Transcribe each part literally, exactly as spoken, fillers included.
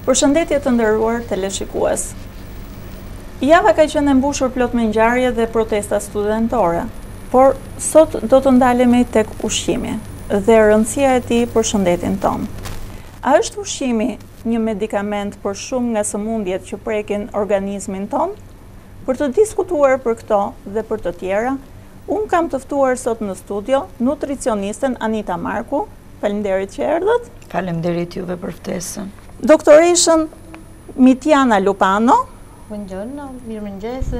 Përshëndetje të nderuar teleshikues. Java ka qenë e mbushur plot me ngjarje dhe protesta studentore, por sot do të ndalemi tek ushqimi dhe rëndësia e tij për shëndetin ton. A është ushqimi një medikament për shumë nga sëmundjet që prekin organizmin ton? Për të diskutuar për këto dhe për të tjera, unë kam të ftuar sot në studio nutricionisten Anita Marku. Faleminderit që erdhët. Faleminderit juve për ftesën. Doktoreshën Mitjana Lupano. Buongiorno, mirëmëngjes.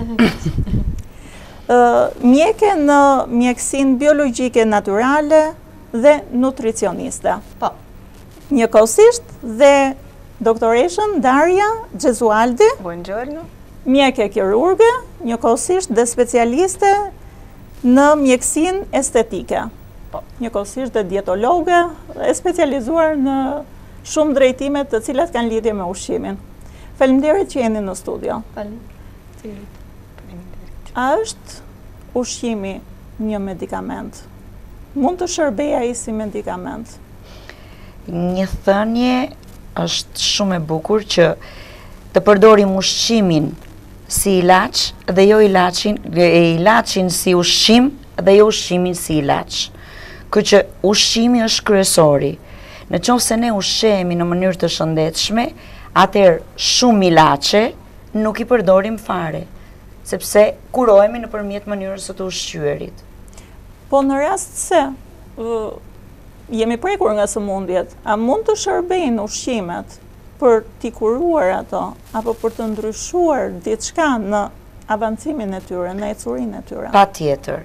Mjeke në mjekësinë biologjike natyrale dhe nutricioniste. Po. Njëkohësisht dhe doktoreshën Daria Gesualdi. Buongiorno. Mjeke kirurge, njëkohësisht dhe specialiste në mjekësinë estetike. Po. Njëkohësisht dhe dietologe, e specializuar në shumë drejtimet të cilat kanë lidhje me ushqimin. Faleminderit që jeni në studio. Faleminderit. A është ushqimi një medikament? Mund të shërbejë ai si medikament? Një thënie është shumë e bukur që të përdorim ushqimin si ilaç dhe jo ilaçin, ilaçin si ushqim dhe jo ushqimin si ilaç. Kështu që ushqimi është kryesori. Në qoftë se ne ushqehemi në mënyrë të shëndetshme, atëherë shumë ilaçe nuk i përdorim fare, sepse kurohemi nëpërmjet mënyrës së të ushqyerit. Po në rast se uh, jemi prekur nga sëmundjet, a mund të shërbejnë ushqimet për t'i kuruar ato, apo për të ndryshuar diçka në avancimin e tyre, në ecurinë e tyre? Patjetër.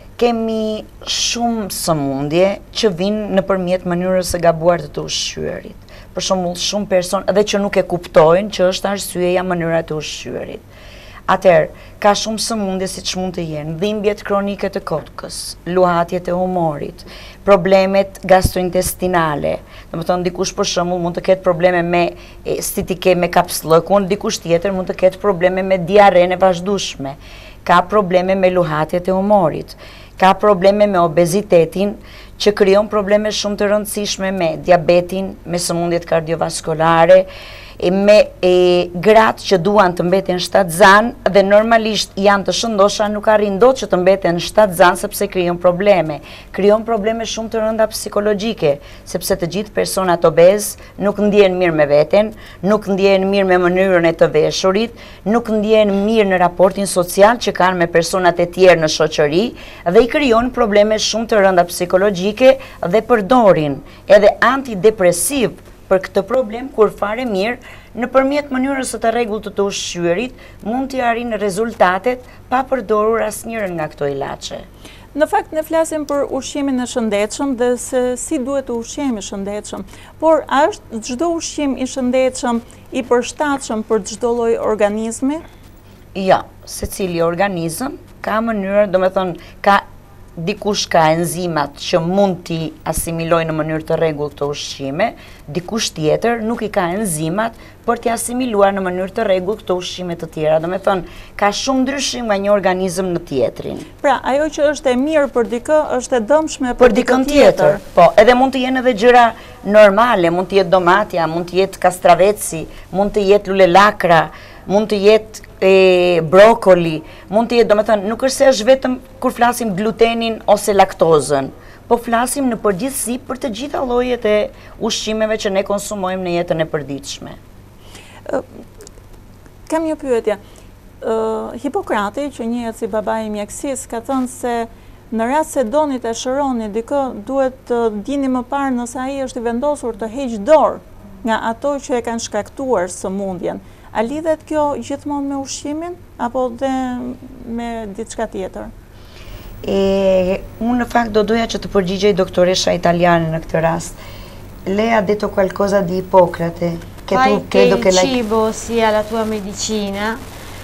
Kemi shumë sëmundje që vinë nëpërmjet mënyrës së gabuar të të ushqyerit. Për shembull, shumë person edhe që nuk e kuptojnë që është arsyeja mënyra e të ushqyerit. Atëherë, ka shumë sëmundje siç mund të jenë dhimbjet kronike të kotkës, luhatjet e humorit, problemet gastrointestinale. Domethënë dikush për shembull mund të ketë probleme me si ti ke me kapsllëkun, dikush tjetër mund të ketë probleme me diarren e vazhdueshme. Ka probleme me luhatjet e humorit, ka probleme me obezitetin që krijon probleme shumë të rëndësishme me diabetin, me sëmundjet kardiovaskolare, e me e, gratë që duan të mbeten shtatzan dhe normalisht janë të shëndosha nuk arrin dot që të mbeten shtatzan sepse krijon probleme. Krijon probleme shumë të rënda psikologjike, sepse të gjithë personat obez nuk ndjehen mirë me veten, nuk ndjehen mirë me mënyrën e të veshurit, nuk ndjehen mirë në raportin social që kanë me personat e tjerë në shoqëri dhe i krijon probleme shumë të rënda psikologjike dhe përdorin edhe antidepresiv për këtë problem, kur fare mirë, nëpërmjet mënyrës së të rregullt të të ushqyerit, mund t'i arrijnë rezultatet pa përdorur asnjërin nga këto ilaçe. Në fakt ne flasim për ushqimin e shëndetshëm dhe se si duhet të ushqehemi shëndetshëm, por a është çdo ushqim i shëndetshëm i përshtatshëm për çdo lloj organizmi? Jo, secili organizëm ka mënyrë, domethënë ka dikush ka enzimat që mund t'i asimilojë në mënyrë të rregullt të ushqime, dikush tjetër nuk i ka enzimat për t'i asimiluar në mënyrë të rregullt të ushqime të tjera. Domethënë, ka shumë ndryshim nga një organizëm në tjetrin. Pra, ajo që është e mirë për dikë është e dëmshme për, për dikën tjetër. Po, edhe mund të jenë edhe gjëra normale, mund të jetë domatja, mund të jetë kastraveci, mund të jetë lulelakra, mund të jetë e brokoli, mund të jetë, domethënë, nuk është se është vetëm kur flasim glutenin ose laktozën, po flasim në përgjithësi për të gjitha llojet e ushqimeve që ne konsumojmë në jetën e përditshme. Uh, kam një pyetje. Uh, Hipokrati, që njihet si babai i mjekësisë, ka thënë se në rast se doni të shëroni dikë, duhet të dini më parë nëse ai është i vendosur të heqë dorë nga ato që e kanë shkaktuar sëmundjen. A lidhet kjo gjithmonë me ushqimin apo dhe me diçka tjetër? E, unë në fakt do doja që të përgjigjej doktoresha italiane në këtë rast. Lei ha detto qualcosa di Ippocrate. Che Fai tu, che credo il che lei... cibo sia la tua medicina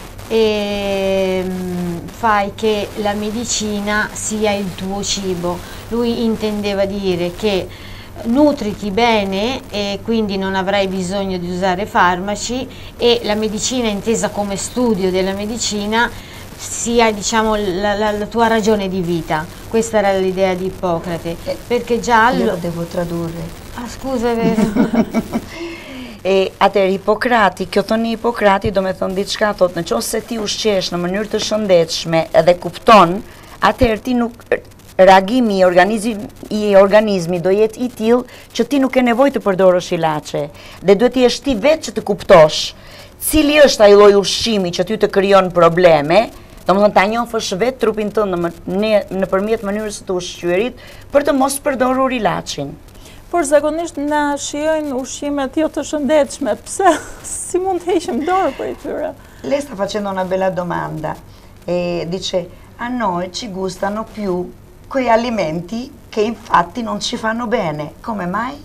e fai che la medicina sia il tuo cibo. Lui intendeva dire che nutriti bene e quindi non avrai bisogno di usare farmaci, e la medicina intesa come studio della medicina sia diciamo la, la, la tua ragione di vita. Questa era l'idea di Ippocrate, perché già Io allo... lo devo tradurre. Ah, scusa, è vero. E atëherë Hipokrati, kjo thoni Hipokrati do me thonë diçka, thotë në qoftë se ti ushqesh në mënyrë të shëndetshme edhe kupton, atëherë ti nuk reagimi i organizmi, i organizmi do jetë i tillë që ti nuk ke nevojë të përdorësh ilaçe. Dhe duhet të jesh ti vetë që të kuptosh cili është ai lloj ushqimi që ty të krijon probleme. Domethënë ta njohësh vetë trupin tënd në nëpërmjet mënyrës së të ushqyerit për të mos përdorur ilaçin. Por zakonisht na shijojnë ushqimet jo të shëndetshme, pse si mund të heqim dorë për tyre? Lei sta facendo una bella domanda e dice a noi ci gustano più quei alimenti che infatti non ci fanno bene. Come mai?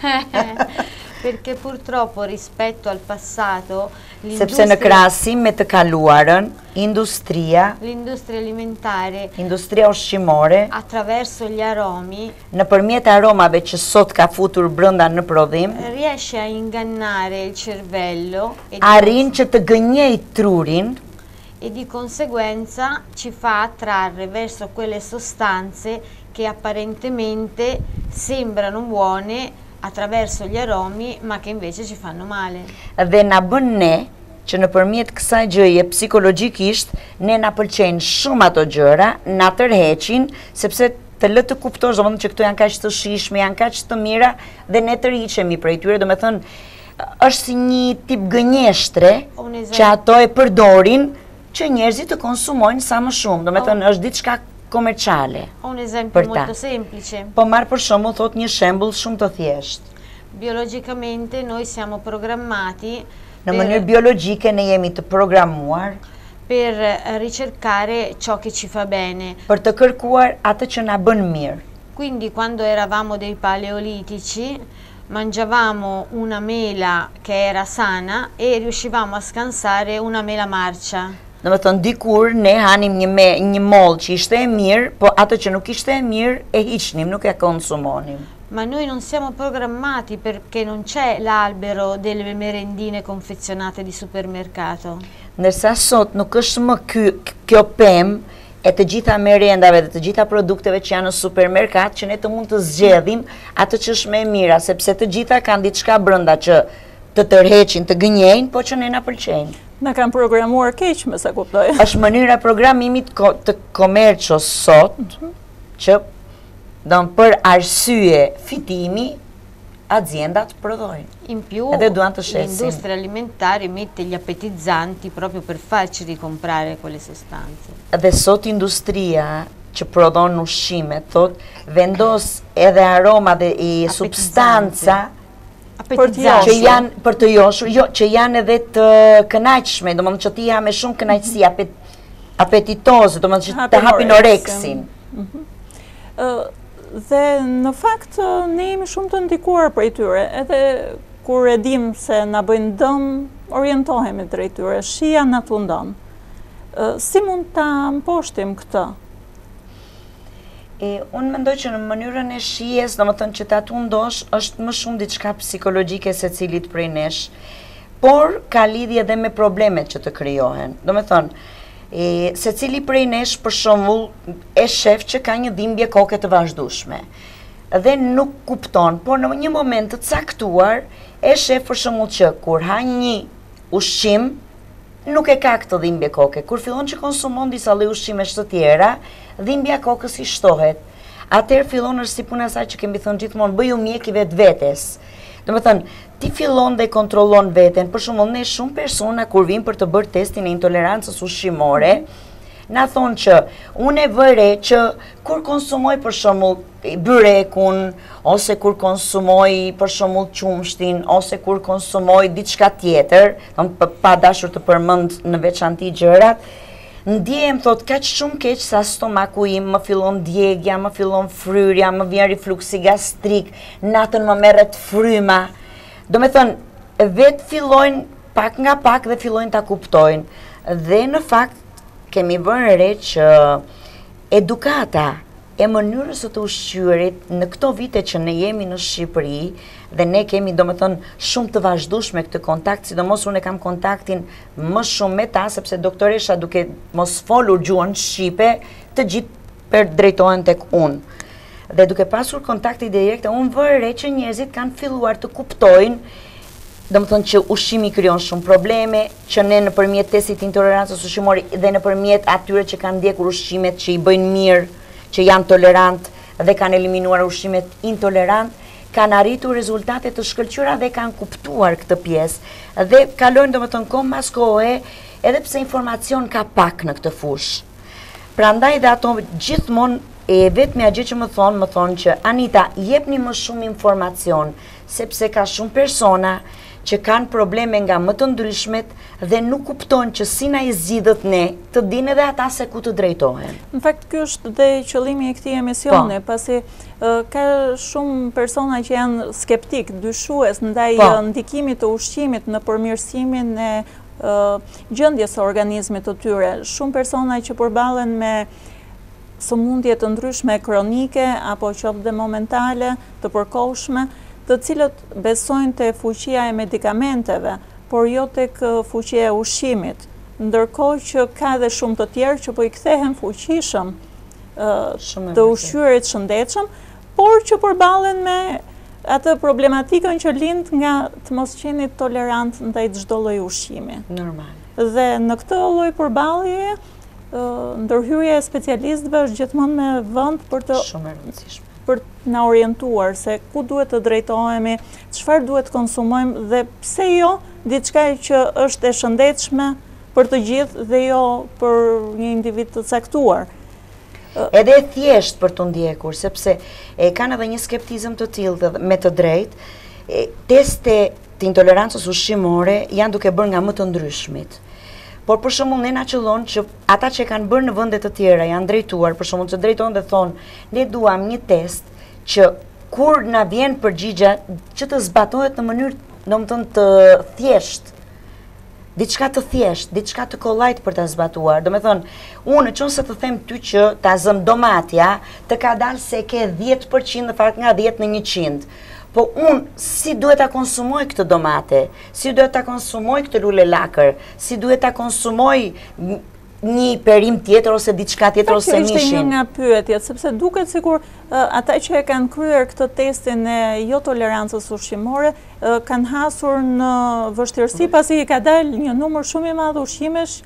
Perché purtroppo rispetto al passato Sepse në krahasim me të kaluarën, industria, l'industria alimentare industria ushqimore, attraverso gli aromi nëpërmjet aromave që sot ka futur brenda në prodhim, riesce a ingannare il cervello e di, arrin që të gënjej trurin e di conseguenza ci fa attrarre verso quelle sostanze che apparentemente sembrano buone attraverso gli aromi, ma che invece ci fanno male. Dhe na bën ne që nëpërmjet kësaj gjëje psikologjikisht ne na pëlqejnë shumë ato gjëra, na tërheqin sepse të lë të kuptosh domethënë që këto janë kaq të shijshme, janë kaq të mira dhe ne tërhiqemi prej tyre, domethënë është si një tip gënjeshtre që ato e përdorin që njerëzit të konsumojnë sa më shumë, domethënë është diçka komerciale. Ho un esempio molto semplice. Po marr për shembull thot një shembull shumë të thjeshtë. Biologicamente noi siamo programmati Në mënyrë biologjike ne jemi të programuar per ricercare ciò che ci fa bene. Për të kërkuar atë që na bën mirë. Quindi quando eravamo dei paleolitici mangiavamo una mela che era sana e riuscivamo a scansare una mela marcia. Në më thënë, dikur ne hanim një, me, një moll që ishte e mirë, po atë që nuk ishte e mirë e hiqnim, nuk e konsumonim. Ma noi non siamo programmati perché non c'è l'albero delle merendine confezionate di supermercato. Ndërsa sot nuk është më ky, kjo pemë e të gjitha merendave dhe të gjitha produkteve që janë në supermerkat që ne të mund të zgjedhim atë që është më e mira, sepse të gjitha kanë diçka brenda që të tërheqin, të gënjejnë, po që ne na pëlqejnë. Na kanë programuar keq, me sa kuptoj. Është mënyra programimit ko, të komerços sot, mm-hmm. që don për arsye fitimi aziendat prodhojnë. In più l'industria alimentare mette gli appetizzanti proprio per farci ricomprare quelle sostanze. Dhe sot industria që prodhon ushqime, thot, vendos edhe aroma dhe i substanca që janë për të joshur, jo, që janë edhe të kënaqshme, domethënë që ti ha me shumë kënaqësi, apet, apetitoze, domethënë që të hapin oreksin. Mm-hmm. uh, dhe në fakt ne jemi shumë të ndikuar prej tyre, edhe kur e dim se na bëjnë dëm, orientohemi drejt tyre, shija na tundon. Uh, si mund ta mposhtim këtë? E, unë mendoj që në mënyrën e shijes, do më thënë që ta tundosh, është më shumë diçka psikologjike se cilit prej nesh, por ka lidhje edhe me problemet që të krijohen. Do më thënë, e, se cili prej nesh për shembull e shef që ka një dhimbje koke të vazhdueshme dhe nuk kupton, por në një moment të caktuar e shef për shembull që kur ha një ushqim nuk e ka këtë dhimbje koke. Kur fillon që konsumon disa lloj ushqimesh të tjera, dhimbja kokës i shtohet. Atëherë fillon është si puna saj që kemi thënë gjithmonë, bëju mjek i vetvetes. Do të thënë, ti fillon dhe kontrollon veten. Për shembull, ne shumë persona kur vijnë për të bërë testin e intolerancës ushqimore, na thonë që unë e vëre që kur konsumoj për shembull byrekun, ose kur konsumoj për shembull qumshtin, ose kur konsumoj diçka tjetër, pa dashur të përmend në veçanti gjërat, ndjehem thot kaq shumë keq sa stomaku im, më fillon djegja, më fillon fryrja, më vjen refluksi gastrik, natën më merret fryma. Do me thënë, vetë fillojnë pak nga pak dhe fillojnë ta kuptojnë. Dhe në fakt kemi vënë re që edukata e mënyrës së të ushqyerit në këto vite që ne jemi në Shqipëri dhe ne kemi domethënë shumë të vazhdueshme këtë kontakt, sidomos unë kam kontaktin më shumë me ta sepse doktoresha duke mos folur gjuhën shqipe, të gjithë për drejtohen tek unë. Dhe duke pasur kontakti direkt, unë vëre që njerëzit kanë filluar të kuptojnë, domethënë që ushqimi krijon shumë probleme, që ne nëpërmjet testit intolerancës ushqimore dhe nëpërmjet atyre që kanë ndjekur ushqimet që i bëjnë mirë, që janë tolerant dhe kanë eliminuar ushqimet intolerant, kanë arritur rezultate të shkëlqyera dhe kanë kuptuar këtë pjesë dhe kalojnë domethënë kohë mas kohe, edhe pse informacion ka pak në këtë fushë. Prandaj dhe ato gjithmonë e vetmja gjë që më thonë, më thonë që Anita, jepni më shumë informacion, sepse ka shumë persona që kanë probleme nga më të ndryshmet dhe nuk kuptojnë që si na i zgjidhet ne, të dinë edhe ata se ku të drejtohen. Në fakt, ky është dhe qëllimi i këtij emisioni, pasi uh, ka shumë persona që janë skeptik, dyshues ndaj po. ndikimit të ushqimit në përmirësimin e uh, gjendjes së organizmit të tyre. Shumë persona që përballen me sëmundje të ndryshme kronike apo qoftë dhe momentale, të përkohshme, të cilët besojnë te fuqia e medikamenteve, por jo tek fuqia e ushqimit, ndërkohë që ka dhe shumë të tjerë që po i kthehen fuqishëm të ushqyerit shëndetshëm, por që përballen me atë problematikën që lind nga të mos qenit tolerant ndaj çdo lloji ushqimi. Normal. Dhe në këtë lloj përballjeje, ndërhyrja e specialistëve është gjithmonë me vend për të shumë e rëndësishme për na orientuar se ku duhet të drejtohemi, çfarë duhet të konsumojmë dhe pse jo diçka që është e shëndetshme për të gjithë dhe jo për një individ të caktuar. Edhe e thjesht për të ndjekur, sepse e kanë edhe një skeptizëm të tillë me të drejtë. Teste të intolerancës ushqimore janë duke bërë nga më të ndryshmit. Por për shembull ne na qëllon që ata që kanë bërë në vende të tjera janë drejtuar, për shembull që drejtojnë dhe thonë, ne duam një test që kur na vjen përgjigja që të zbatohet në mënyrë, domethënë të thjesht, diçka të thjesht, diçka të kollajt për ta zbatuar. Domethënë, unë nëse të them ty që ta zëm domatja, të ka dalë se ke dhjetë përqind në fakt nga dhjetë në njëqind. Po unë si duhet ta konsumoj këtë domate, si duhet ta konsumoj këtë lule lakër, si duhet ta konsumoj një perim tjetër ose diçka tjetër ose mishin. Kjo ishte një nga pyetjet, sepse duket sikur ata që e kanë kryer këtë testin e jo tolerancës ushqimore kanë hasur në vështirësi pasi i ka dalë një numër shumë i madh ushqimesh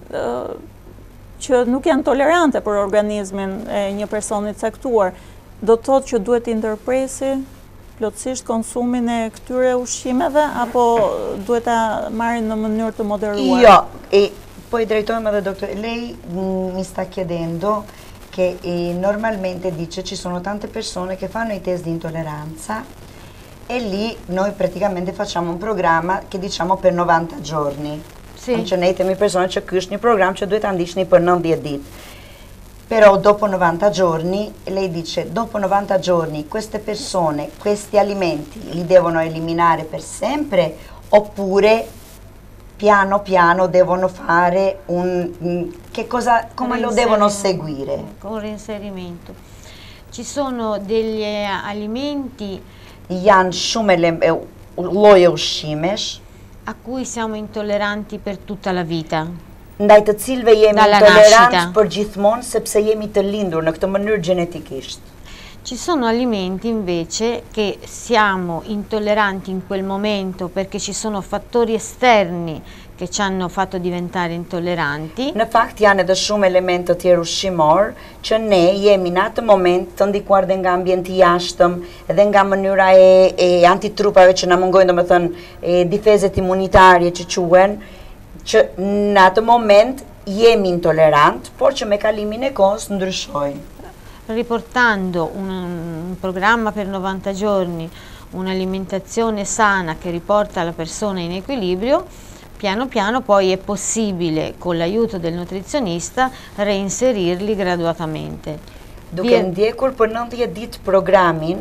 që nuk janë tolerante për organizmin e një personi të caktuar. Do të thotë që duhet i ndërpresi plotësisht konsumin e këtyre ushqimeve apo duhet ta marrin në mënyrë të moderuar? Jo, e poi drejtojmë edhe doktor. Lei mi sta chiedendo che eh, normalmente dice ci sono tante persone che fanno i test di intolleranza e lì noi praticamente facciamo un programma che diciamo per novanta giorni. Sì. Që ne themi persone që ky është një program që duhet ta ndiqni për nëntëdhjetë ditë. Però dopo novanta giorni, lei dice, dopo novanta giorni queste persone, questi alimenti li devono eliminare per sempre oppure piano piano devono fare un... che cosa, come lo devono seguire? Con reinserimento. Ci sono degli alimenti... Janë shumë lloje ushqimesh a cui siamo intolleranti per tutta la vita. Ndaj të cilëve jemi intolerant për gjithmonë sepse jemi të lindur në këtë mënyrë genetikisht. Ci sono alimenti invece che siamo intolleranti in quel momento perché ci sono fattori esterni che ci hanno fatto diventare intolleranti. Në fakt janë edhe shumë elementë të tjerë ushqimor që ne jemi në atë moment të ndikuar dhe nga ambienti jashtëm dhe nga mënyra e, e antitrupave që na mungojnë, domethënë e difezet imunitarje që quhen, që në atë moment jemi intolerant, por që me kalimin e kohës ndryshojnë. Riportando un, un programma per novanta giorni, un'alimentazione sana che riporta la persona in equilibrio, piano piano poi è possibile, con l'aiuto del nutrizionista, reinserirli graduatamente. Duke ndjekur për nëntëdhjetë ditë programin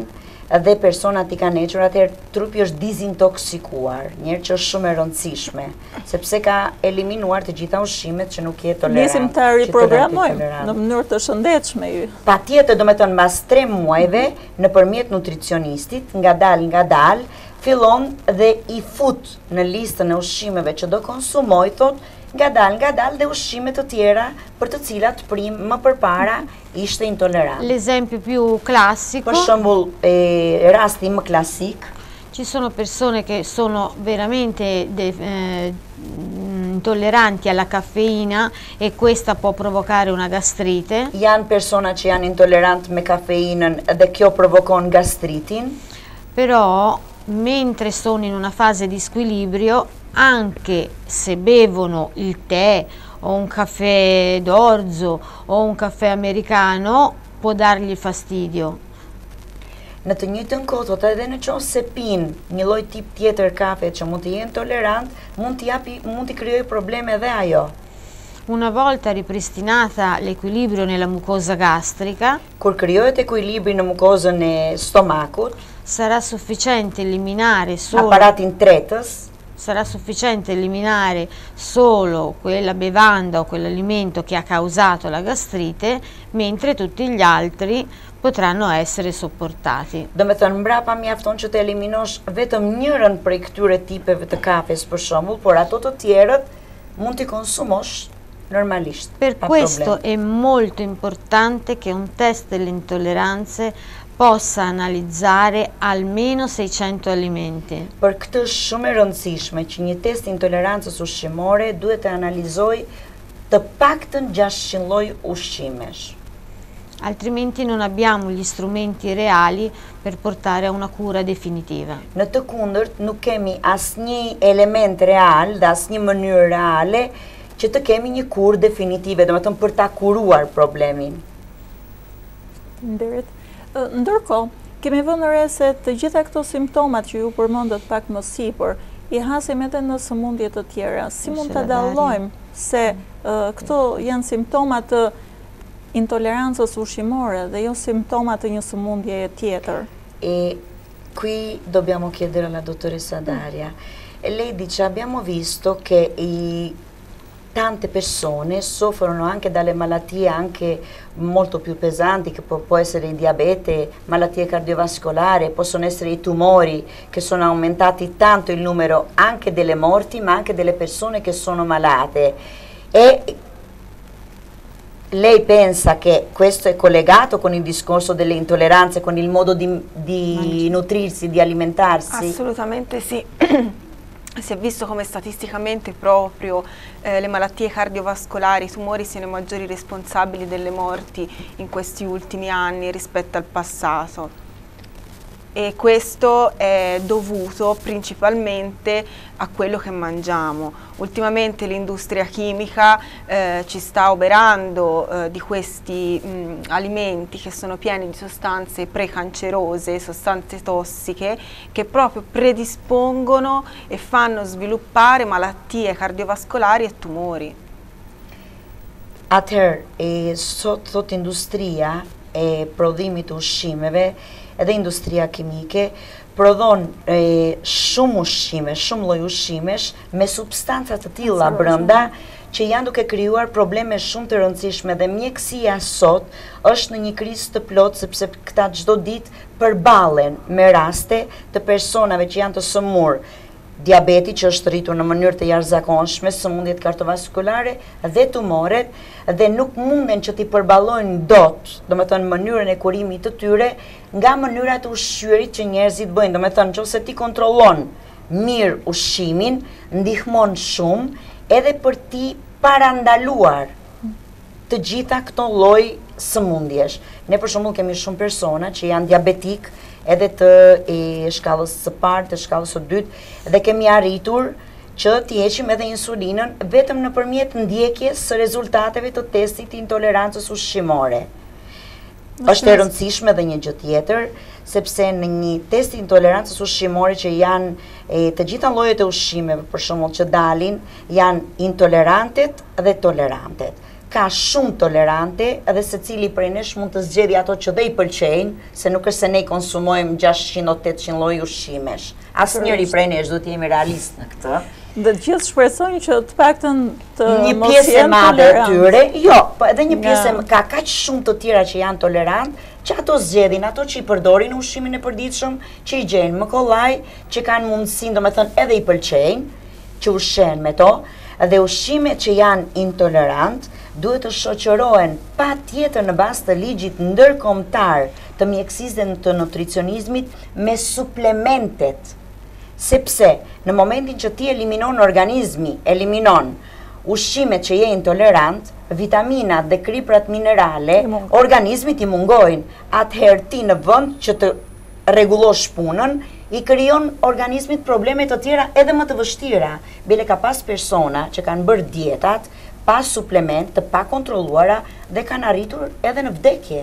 dhe personat i kanë hequr, atëherë trupi është dizintoksikuar, njerë që është shumë e rëndësishme, sepse ka eliminuar të gjitha ushqimet që nuk jetë tolerant. Nisim të riprogramojmë në mënyrë të shëndetshme. Pa tjetër, do me thënë, mas tre muajve, nëpërmjet nutricionistit, nga dal, nga dal, fillon dhe i fut në listën e ushqimeve që do konsumoj, thot, nga dal, nga dal dhe ushqime të tjera për të cilat prim më përpara ishte intolerant. L'esempio più classico. Per shembull, eh, rasti më klasik. Ci sono persone che sono veramente de, eh, intolleranti alla caffeina e questa può provocare una gastrite. Janë persona që janë intolerant me kafeinën dhe kjo provokon gastritin. Però mentre sono in una fase di squilibrio, anche se bevono il tè o un caffè d'orzo o un caffè americano, può dargli fastidio. Në të njëjtën kohë, thot, edhe në qoftë se pinë një lloj tip tjetër kafe që mund të jenë tolerant, mund t'i japi, mund t'i krijojë probleme edhe ajo. Una volta ripristinata l'equilibrio nella mucosa gastrica, kur krijohet ekuilibri në mukozën e stomakut, sarà sufficiente eliminare solo aparatin tretës, sarà sufficiente eliminare solo quella bevanda o quell'alimento che ha causato la gastrite, mentre tutti gli altri potranno essere sopportati. Do me thënë, mbrapa mjafton që të eliminosh vetëm njërën prej këtyre tipeve të kafes për shembull, por ato të tjerët mund t'i konsumosh normalisht. Per questo è molto importante che un test delle intolleranze possa analizzare almeno seicento alimenti. Për këtë është shumë e rëndësishme që një test intolerancës ushqimore duhet të analizoj të paktën gjashtëqind lloj ushqimesh. Altrimenti non abbiamo gli strumenti reali per portare a una cura definitiva. Në të kundërt nuk kemi asnjë element real dhe asnjë mënyrë reale që të kemi një kurë definitive, domethënë për ta kuruar problemin. Nderit. Ndërkohë, kemi vënë re se të gjitha këto simptomat që ju përmendët pak më sipër, i hasim edhe në sëmundje të tjera. Si mund të dallojmë se uh, këto janë simptomat të intolerancës ushqimore dhe jo simptomat të një sëmundjeje tjetër? E qui dobbiamo chiedere alla dottoressa Daria. E lei dice, abbiamo visto che i tante persone soffrono anche dalle malattie anche molto più pesanti, che può, può essere il diabete, malattie cardiovascolari, possono essere i tumori, che sono aumentati tanto il numero anche delle morti, ma anche delle persone che sono malate. E lei pensa che questo è collegato con il discorso delle intolleranze, con il modo di, di nutrirsi, di alimentarsi? Assolutamente sì. Si è visto come statisticamente proprio eh, le malattie cardiovascolari, i tumori siano i maggiori responsabili delle morti in questi ultimi anni rispetto al passato. E questo è dovuto principalmente a quello che mangiamo. Ultimamente l'industria chimica eh, ci sta oberando eh, di questi mh, alimenti che sono pieni di sostanze precancerose, sostanze tossiche, che proprio predispongono e fanno sviluppare malattie cardiovascolari e tumori. Atëherë, e sot thot industria e prodhimit të ushqimeve edhe industria kimike prodhon e, shumë ushqime, shumë lloj ushqimesh me substanca të tilla brenda që janë duke krijuar probleme shumë të rëndësishme dhe mjekësia sot është në një krizë të plotë sepse këta çdo ditë përballen me raste të personave që janë të sëmur. Diabeti që është rritur në mënyrë të jashtëzakonshme, sëmundjet kardiovaskulare dhe tumoret dhe nuk munden që t'i përballojnë dot, domethënë mënyrën e kurimit të tyre nga mënyra e ushqyerit që njerëzit bëjnë. Domethënë nëse ti kontrollon mirë ushqimin, ndihmon shumë edhe për ti parandaluar të gjitha këto lloj sëmundjesh. Ne për shembull kemi shumë persona që janë diabetik edhe të e, shkallës së parë, të shkallës së dytë, dhe kemi arritur që t'i heqim edhe insulinën vetëm nëpërmjet ndjekjes së rezultateve të testit të intolerancës ushqimore. Është e rëndësishme dhe një gjë tjetër, sepse në një test intolerancës ushqimore që janë e, të gjitha llojet e ushqimeve, për shembull që dalin, janë intolerantet dhe tolerantet. ka shumë tolerante edhe se cili prej nesh mund të zgjedhë ato që dhe i pëlqejnë, se nuk është se ne konsumojmë gjashtëqind tetëqind lloj ushqimesh. Asnjëri prej nesh duhet jemi realist në këtë. Dhe të gjithë shpresojnë që të paktën të një mos pjesë e jenë madhe e tolerant. tyre, jo, po edhe një Nga- pjesë e- ka kaq shumë të tjera që janë tolerant, që ato zgjedhin, ato që i përdorin ushqimin e përditshëm, që i gjejnë më kollaj, që kanë mundësinë, domethënë edhe i pëlqejnë, që ushqen me to, dhe ushqimet që janë intolerant duhet të shoqërohen pa tjetër në bazë të ligjit ndërkombëtar të mjekësisë dhe të nutricionizmit me suplementet. Sepse në momentin që ti eliminon organizmi, eliminon ushqimet që je intolerant, vitaminat dhe kriprat minerale, I mungojnë. organizmit i mungojnë. Atëherë ti në vend që të rregullosh punën, i krijon organizmit probleme të tjera edhe më të vështira. Bile ka pas persona që kanë bërë dietat pa suplement të pa kontrolluara dhe kanë arritur edhe në vdekje.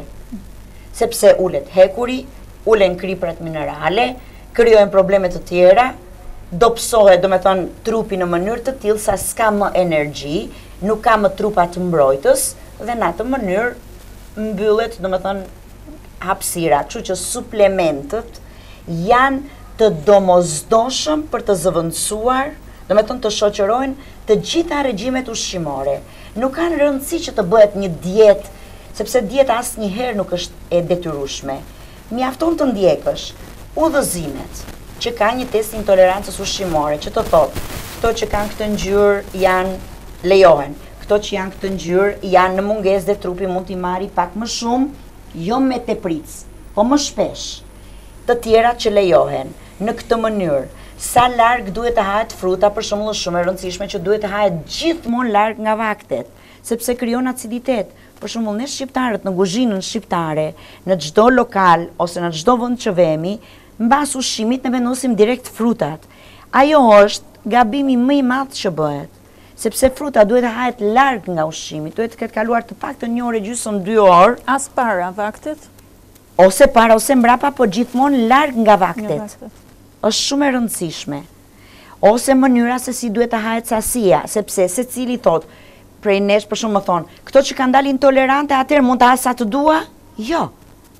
Sepse ulet hekuri, ulen kriprat minerale, krijojnë probleme të tjera, dobësohet, do me thonë, trupi në mënyrë të tillë sa s'ka më energji, nuk ka më trupa të mbrojtës dhe në atë mënyrë mbyllet, do me thonë, hapësira. Kështu që suplementët janë të domosdoshëm për të zëvendësuar, do me thonë të shoqërojnë të gjitha regjimet ushqimore. Nuk kanë rëndësi që të bëhet një dietë, sepse dieta asnjëherë nuk është e detyrueshme. Mjafton të ndjekësh udhëzimet që ka një test intolerancës ushqimore, që të thotë, këto që kanë këtë ngjyrë janë lejohen, këto që janë këtë ngjyrë janë në mungesë dhe trupi mund t'i marri pak më shumë, jo me tepric, po më shpesh. Të tjera që lejohen në këtë mënyrë. Sa larg duhet të hahet fruta, për shembull, është shumë e rëndësishme që duhet të hahet gjithmonë larg nga vaktet, sepse krijon aciditet. Për shembull, ne shqiptarët në kuzhinën shqiptare, në çdo lokal ose në çdo vend që vemi, mbas ushqimit ne vendosim direkt frutat. Ajo është gabimi më i madh që bëhet, sepse fruta duhet të hahet larg nga ushqimi, duhet të ketë kaluar të paktën një orë e gjysmë dy orë, As para vaktit, ose para ose mbrapa, po gjithmonë larg nga nga vaktet. vaktit. Është shumë e rëndësishme. Ose mënyra se si duhet të hahet sasia, sepse secili thot, prej nesh për shumë më thonë, këto që kanë dalë intolerante, atëherë mund të ha sa të dua? Jo.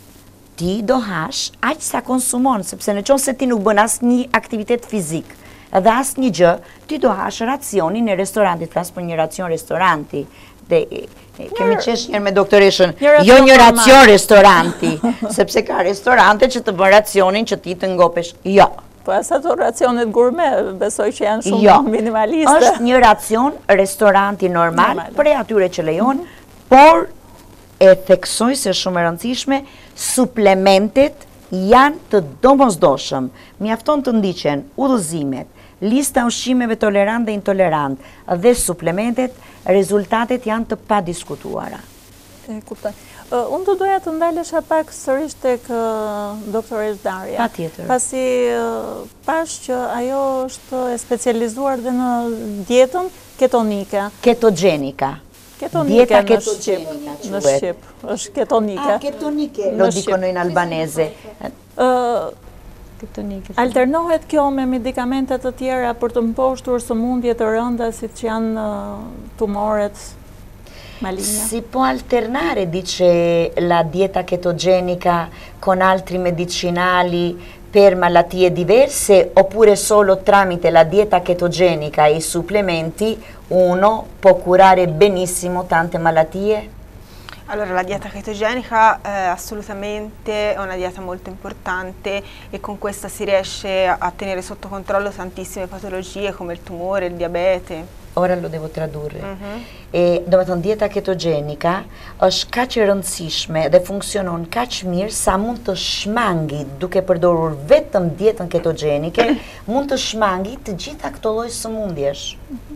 Ti do hash aq sa konsumon, sepse në qoftë se ti nuk bën asnjë aktivitet fizik, edhe asnjë gjë, ti do hash racionin e restorantit, flas për një racion restoranti. Dhe e, e, kemi qesh njerë me doktoreshën, Një racion jo një normal. racion restoranti, sepse ka restorante që të bën racionin që ti të ngopesh. Jo. Po as ato racionet gurme, besoj që janë shumë Jo, minimaliste. është një racion restoranti normal, Normal. prej atyre që lejon, por e theksoj se shumë e rëndësishme, suplementet janë të domosdoshëm. Mjafton të ndiqen udhëzimet, lista ushqimeve tolerant dhe intolerant dhe suplementet, rezultatet janë të padiskutuara. E kuptoj. Uh, unë të doja të ndalesha pak sërish tek uh, doktoresh Darja. Patjetër. Pasi uh, pash që ajo është e specializuar dhe në dietën ketonike. Ketogjenika. Ketonike Dieta në ketogjenika Shqip. Në quhet. Shqip. Është ketonike. A, ketonike. Në Lo Shqip. dicono in albanese. Uh, Tektonike. Alternohet kjo me medikamente të tjera për të mposhtur sëmundje të rënda si që janë uh, tumoret maligna? Si può alternare, dice, la dieta chetogenica con altri medicinali per malattie diverse oppure solo tramite la dieta chetogenica e i supplementi uno può curare benissimo tante malattie? Allora, la dieta chetogenica eh, assolutamente è una dieta molto importante e con questa si riesce a tenere sotto controllo tantissime patologie come il tumore, il diabete. Ora lo devo tradurre. Mhm. E do me thonë dieta ketogenika është kaq e rëndësishme dhe funksionon kaq mirë sa mund të shmangi, duke përdorur vetëm dietën ketogenike, mund të shmangi të gjitha këto lloj sëmundjesh.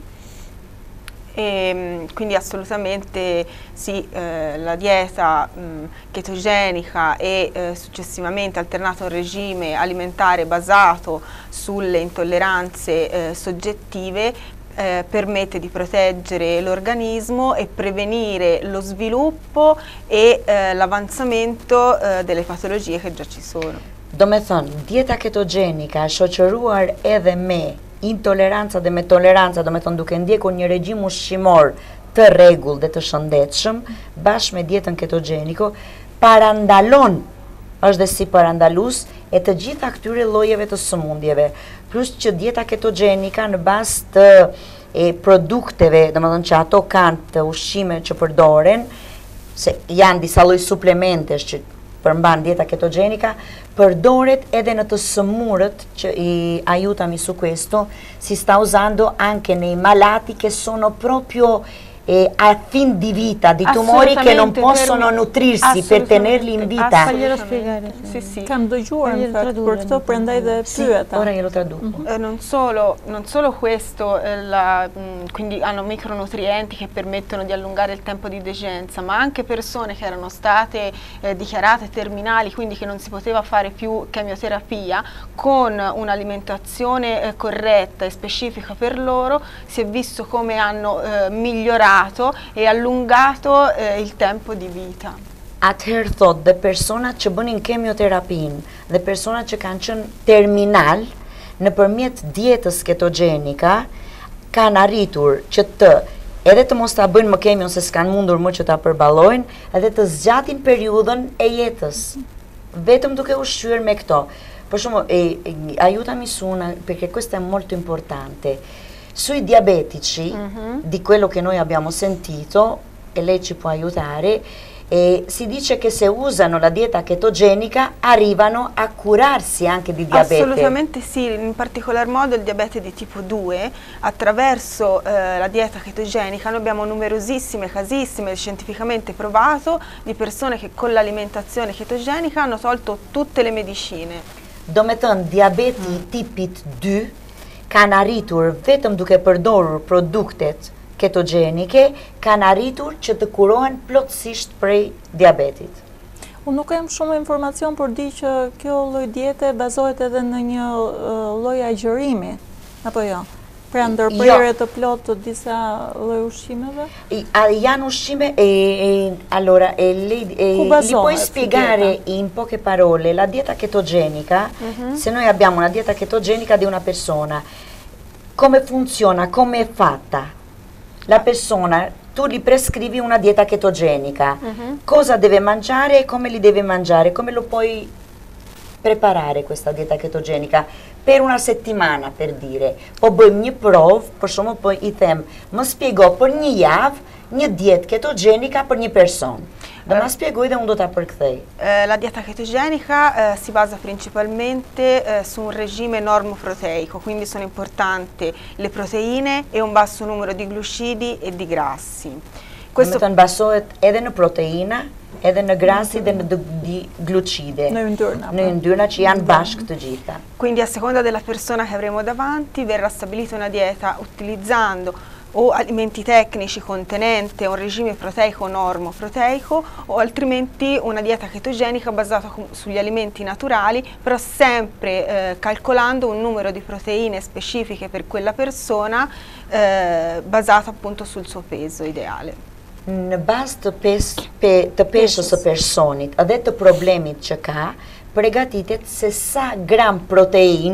E, quindi assolutamente sì, eh, la dieta mh, chetogenica e eh, successivamente alternata a un regime alimentare basato sulle intolleranze eh, soggettive eh, permette di proteggere l'organismo e prevenire lo sviluppo e eh, l'avanzamento eh, delle patologie che già ci sono. Do me thënë, dieta ketogenika e shoqëruar edhe me intolerancia dhe me toleranca, do me thonë duke ndjekur një regjim ushqimor të rregull dhe të shëndetshëm, bashkë me dietën ketogeniko, parandalon, është dhe si parandalus, e të gjitha këtyre llojeve të sëmundjeve. Plus që dieta ketogenika në bazë të e, produkteve, domethënë që ato kanë të ushqime që përdoren, se janë disa lloj suplementesh që përmban dieta ketogenica, përdoret edhe në të sëmurët që i aiutami su questo, si sta usando anche nei malati che sono proprio eh, a fin di vita, di tumori che non possono per... nutrirsi per tenerli in vita. Spiegare, sì, sì. Kam dëgjuar në fakt për këto, prandaj dhe pyeta. Ora glielo traduco. Mm-hmm. eh, non, solo, non solo questo, eh, la, mh, quindi hanno micronutrienti che permettono di allungare il tempo di degenza, ma anche persone che erano state eh, dichiarate terminali, quindi che non si poteva fare più chemioterapia, con un'alimentazione eh, corretta e specifica per loro, si è visto come hanno eh, migliorato e allungato eh, il tempo di vita. Atëherë thot, dhe persona që bënin kemioterapin, dhe persona që kanë qenë terminal, në përmjet dietës ketogenika, kanë arritur që të, edhe të mos ta bëjnë më kemion se s'kanë mundur më që ta përballojnë, edhe të zgjatin periudhën e jetës, vetëm duke ushqyer me këto. Per esempio, e, aiutami su una, perché questo è molto importante. Sui diabetici, mm-hmm. di quello che noi abbiamo sentito, e lei ci può aiutare, eh, si dice che se usano la dieta chetogenica arrivano a curarsi anche di diabete. Assolutamente sì, in particolar modo il diabete di tipo due, attraverso eh, la dieta chetogenica noi abbiamo numerosissime, casissime, scientificamente provato, di persone che con l'alimentazione chetogenica hanno tolto tutte le medicine. Do me thënë, diabeti mm. tipit dy, kanë arritur vetëm duke përdorur produktet ketogenike, kanë arritur që të kurohen plotësisht prej diabetit. Unë nuk kam shumë informacion, por di që kjo lloj diete bazohet edhe në një uh, lloj agjërimi, apo jo? Pra ndërprerje të plot të disa lloj ushqimeve? I, a, janë ushqime e, e allora e, le, e, li puoi spiegare in poche parole la dieta chetogenica, mm-hmm. se noi abbiamo una dieta chetogenica di una persona, come funziona, come è fatta? La persona, tu gli prescrivi una dieta chetogenica, mm-hmm. cosa deve mangiare e come li deve mangiare, come lo puoi preparare questa dieta chetogenica? Per una settimana, per dire, po bëjmë një provë, për shumë po i them, më spjego për një javë një dietë ketogenika për një person. Do ma spiegoj dhe unë do ta përkthej. Eh, la dieta chetogenica eh, si basa principalmente eh, su un regime normoproteico, quindi sono importanti le proteine e un basso numero di glucidi e di grassi. Questo të basohet edhe në proteina, edhe në grassi dhe në di glucide, në yndyrna, në yndyrna që janë bashkë të gjitha. Quindi a seconda della persona che avremo davanti verrà stabilita una dieta utilizzando o alimenti tecnici contenente un regime proteico normo proteico o altrimenti una dieta chetogenica basata sugli alimenti naturali, però sempre eh, calcolando un numero di proteine specifiche per quella persona eh, basato appunto sul suo peso ideale. Në bazë të, pes, pe, të peshës së personit edhe të problemit që ka, përgatitet se sa gram protein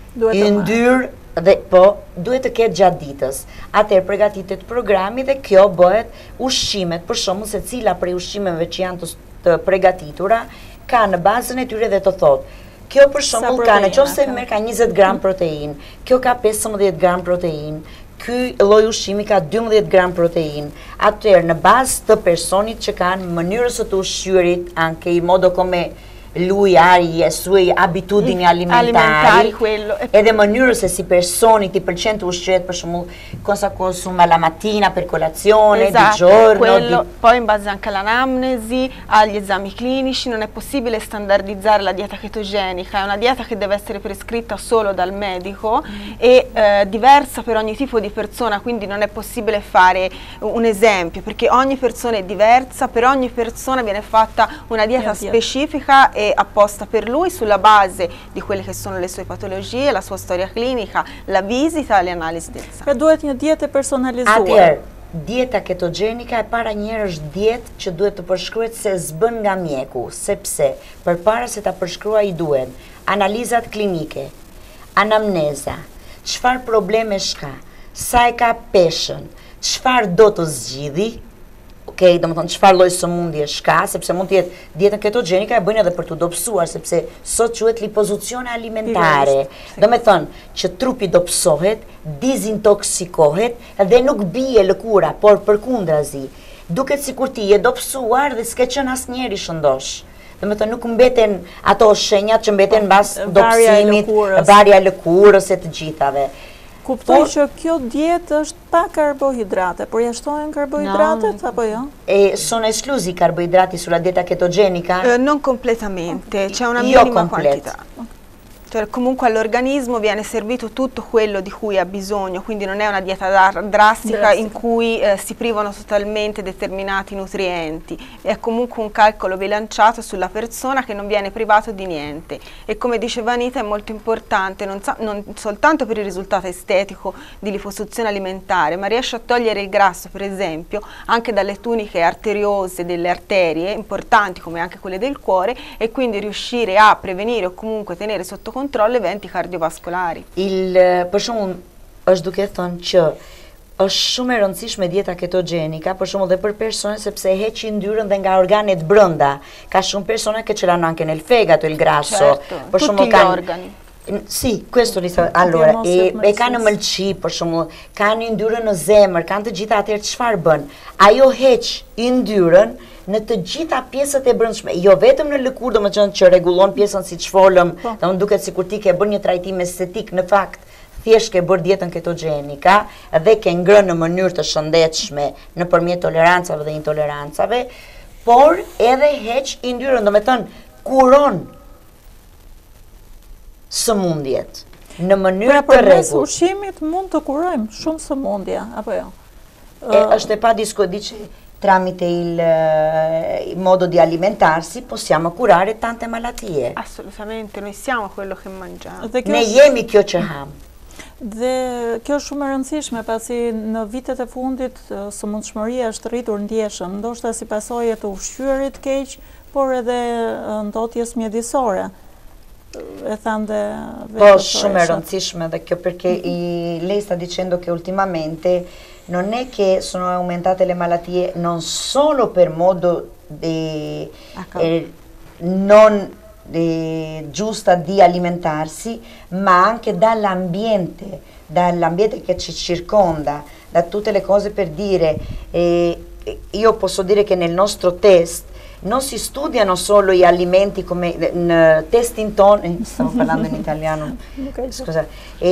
i ndyrë dhe po duhet të ketë gjatë ditës. Atëherë përgatitet programi dhe kjo bëhet ushqimet, për shembull se cila prej ushqimeve që janë të, të përgatitura ka në bazën e tyre dhe të thotë. Kjo për shembull ka, nëse merr ka njëzet gram protein, kjo ka pesëmbëdhjetë gram protein. Ky lloj ushqimi ka dymbëdhjetë gram protein. Atëherë në bazë të personit që kanë mënyrës së të ushqyerit, anche in modo come lui ha le sue abitudini alimentari, alimentari quello. Ed è mënyrës se si personi ti pëlqen të ushqyet, per shembull, cosa consuma la mattina per colazione, esatto, di giorno. Quello, di... Poi in base anche all'anamnesi, agli esami clinici, non è possibile standardizzare la dieta chetogenica, è una dieta che deve essere prescritta solo dal medico mm. e eh, diversa per ogni tipo di persona, quindi non è possibile fare un esempio, perché ogni persona è diversa, per ogni persona viene fatta una dieta yeah, specifica yeah. e apposta per lui sulla base di quelle che sono le sue patologie, la sua storia clinica, la visita e le analisi del sangue. Pra duhet një dietë personalizuar. Atëherë, dieta ketogenika e para njerë është dietë që duhet të përshkruhet se zbën nga mjeku, sepse përpara se ta përshkruaj i duhen analizat klinike, anamneza, çfarë probleme shka, sa e ka peshën, çfarë do të zgjidhi, okej, do më thonë çfarë lloj sëmundje shka, sepse mund të jetë dietën ketogjenika e bëjnë edhe për të dobësuar, sepse sot quhet liposucione alimentare. Do me thonë që trupi dobësohet, dizintoksikohet dhe nuk bie lëkura, por përkundrazi, duket sikur ti je dobësuar dhe s'ke qenë asnjëri shëndosh. Dhe me thënë nuk mbeten ato shenjat që mbeten mbas dobësimit, varja e lëkurës e të gjithave. Kuptoj që kjo dietë është pa karbohidrate, përjashtohen karbohidratet apo jo? E sono esclusi i carboidrati sulla dieta chetogenica? Eh, non completamente, c'è una Io minima completo. quantità. Cioè, comunque all'organismo viene servito tutto quello di cui ha bisogno, quindi non è una dieta drastica, drastica. in cui eh, si privano totalmente determinati nutrienti, è comunque un calcolo bilanciato sulla persona che non viene privato di niente e come diceva Anita è molto importante non, non soltanto per il risultato estetico di liposuzione alimentare, ma riesce a togliere il grasso per esempio anche dalle tuniche arteriose delle arterie importanti come anche quelle del cuore e quindi riuscire a prevenire o comunque tenere sotto controllo eventi cardiovascolari. Il, për shembull, është duke thënë që është shumë e rëndësishme dieta ketogjenica, për shembull dhe për persone sepse heqi yndyrën dhe nga organet brenda. Ka shumë persone che ce l'hanno anche nel fegato il grasso. Certo, per tutti gli organi. Sì, questo li sta. Allora, e, e kanë mëlçi, për shembull, kanë yndyrën në zemër, kanë të gjitha, atëherë çfarë bën? Ajo heq yndyrën në të gjitha pjesët e brendshme, jo vetëm në lëkurë, domethënë që rregullon pjesën siç folëm, domethënë duket sikur ti ke bërë një trajtim estetik, në fakt thjesht ke bërë dietën ketogjenika dhe ke ngrënë në mënyrë të shëndetshme nëpërmjet tolerancave dhe intolerancave, por edhe heq yndyrën, domethënë kuron sëmundjet në mënyrë të rregullt. Për ushqimit mund të kurojmë shumë sëmundje, apo jo? E, është e pa discusso tramite il, il modo di alimentarsi possiamo curare tante malattie. Assolutamente, noi siamo quello che mangiamo. Ne jemi kjo që ham. Dhe kjo është shumë e rëndësishme, pasi në vitet e fundit sëmundshmëria është rritur ndjeshëm, ndoshta si pasojë të ushqyerit keq, por edhe ndotjes mjedisore. E thanë dhe po shumë e rëndësishme dhe kjo perché i, lei sta dicendo che ultimamente non è che sono aumentate le malattie non solo per modo di, eh, non eh, giusta di alimentarsi, ma anche dall'ambiente, dall'ambiente che ci circonda, da tutte le cose per dire, eh, io posso dire che nel nostro test non si studiano solo gli alimenti come in testin ton, eh, stavo parlando in italiano, scusa,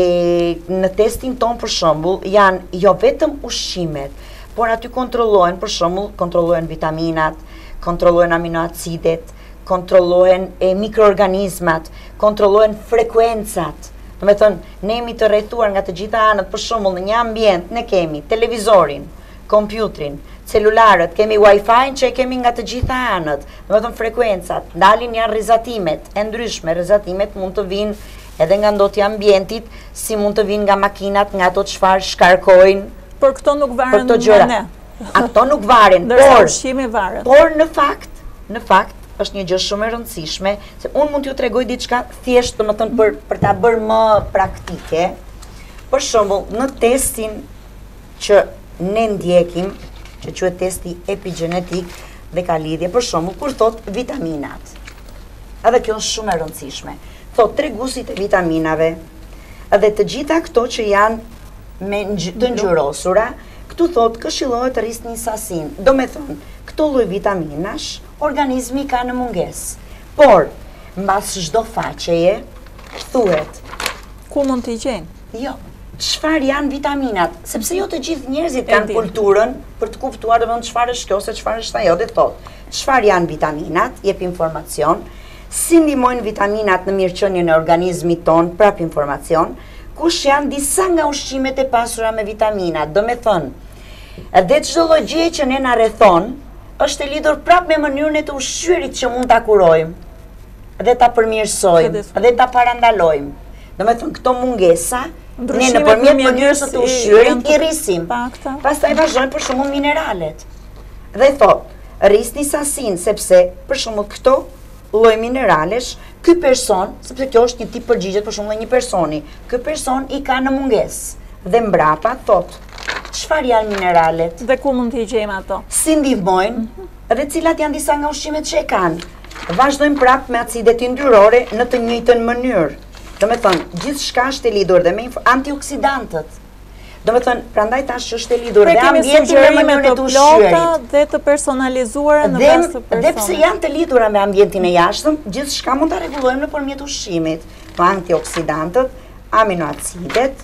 e në testin ton për shembull janë jo vetëm ushqimet, por aty kontrollohen për shembull, kontrollohen vitaminat, kontrollohen aminoacidet, kontrollohen e mikroorganizmat, kontrollohen frekuencat. Do të thënë, ne jemi të rrethuar nga të gjitha anët, për shembull në një ambient ne kemi televizorin, kompjuterin, celularët, kemi wifi që e kemi nga të gjitha anët, do të thënë frekuencat, dalin janë rrezatimet e ndryshme, rrezatimet mund të vinë edhe nga ndotja ambientit, si mund të vinë nga makinat, nga ato çfarë shkarkojnë. Por këto nuk varen nga ne. Ato nuk varen, por ushqimi varet. Por në fakt, në fakt është një gjë shumë e rëndësishme, se unë mund t'ju tregoj diçka thjesht, domethënë për për ta bërë më praktike. Për shembull, në testin që ne ndjekim, që quhet testi epigenetik dhe ka lidhje, për shembull, kur thot vitaminat. Edhe kjo është shumë e rëndësishme. Thot treguesit e vitaminave, edhe të gjitha këto që janë me të ngjyrosura, këtu thot këshillohet rrisni sasin. Do me thonë, këto lloj vitaminash, organizmi ka në mungesë. Por, mbas çdo faqeje, thuhet. Ku mund t'i gjejnë? Jo, çfarë janë vitaminat? Sepse jo të gjithë njerëzit kanë kulturën për të kuptuar domosdoshmë çfarë është kjo, se çfarë është ajo, dhe thot. Çfarë janë vitaminat? Jep informacion. Si ndihmojnë vitaminat në mirëqenien e organizmit ton, prap informacion. Kush janë disa nga ushqimet e pasura me vitamina, do me thënë, edhe çdo lloj gjëje që ne na rrethon, është e lidhur prap me mënyrën e të ushqyerit që mund ta kurojmë, dhe ta përmirësojmë, dhe ta parandalojmë. Do me thënë, këto mungesa, ne nëpërmjet mënyrës së të ushqyerit i rrisim. Pastaj vazhdojnë për shembull mineralet. Dhe thot, rrisni sasin, sepse për shembull këto lloj mineralesh, ky person, sepse kjo është një tip përgjigjet për shembull një personi, ky person i ka në mungesë. Dhe mbrapa thot, çfarë janë mineralet? Dhe ku mund t'i gjejmë ato? Si ndihmojnë dhe cilat janë disa nga ushqimet që e kanë. Vazhdojmë prapë me acidet yndyrore në të njëjtën mënyrë. Do me thënë, gjithë shka është e lidur dhe me antioksidantët. Do me thënë, prandaj tash që është e lidur dhe ambientin me mënyrën e të ushqyerit. Dhe të personalizuara në bas të personit. Dhe pse janë të lidura me ambientin e jashtëm, gjithë shka mund të rregullojmë nëpërmjet ushqimit. Po antioksidantët, aminoacidet,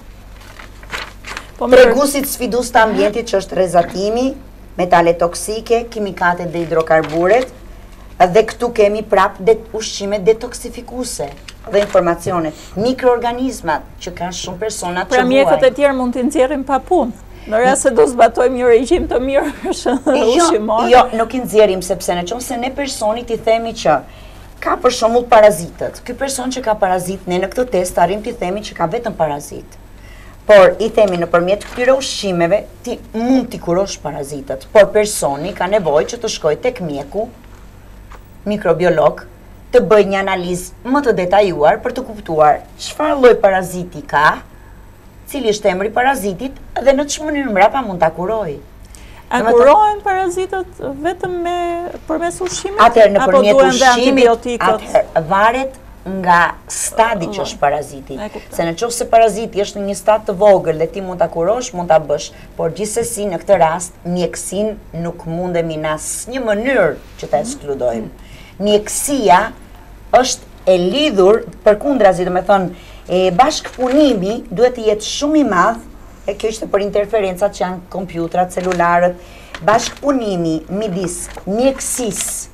tregusit sfidus të ambientit që është rrezatimi, metale toksike, kimikatet dhe hidrokarburet, dhe këtu kemi prap det ushqimet detoksifikuse dhe informacionet, mikroorganizmat që kanë shumë personat që Pra vuajnë. mjekët e tjerë mund t'i nxjerrim pa punë. Në rast se do zbatojmë një regjim të mirë ushqimor. Jo, nuk i nxjerrim sepse në qoftë se ne personit i themi që ka për shembull parazitët. Ky person që ka parazit, ne në këtë test arrim t'i themi që ka vetëm parazit. Por i themi nëpërmjet këtyre ushqimeve ti mund t'i kurosh parazitët, por personi ka nevojë që të shkojë tek mjeku, mikrobiolog, të bëjë një analizë më të detajuar për të kuptuar çfarë lloj paraziti ka, cili është emri i parazitit dhe në çfarë mënyrë mbrapa mund ta kurojë. A kurohen parazitët vetëm me përmes ushqimit? Atëherë nëpërmjet ushqimit, ushqimit, atëherë varet nga stadi që është paraziti. Se në qoftë se paraziti është në një stad të vogël dhe ti mund ta kurosh, mund ta bësh, por gjithsesi në këtë rast mjekësinë nuk mundemi në asnjë mënyrë që ta ekskludojmë. Mjekësia është e lidhur përkundrazi, do të thonë, e bashkëpunimi duhet të jetë shumë i madh, e kjo është për interferencat që janë kompjutrat, celularët, bashkëpunimi midis mjekësisë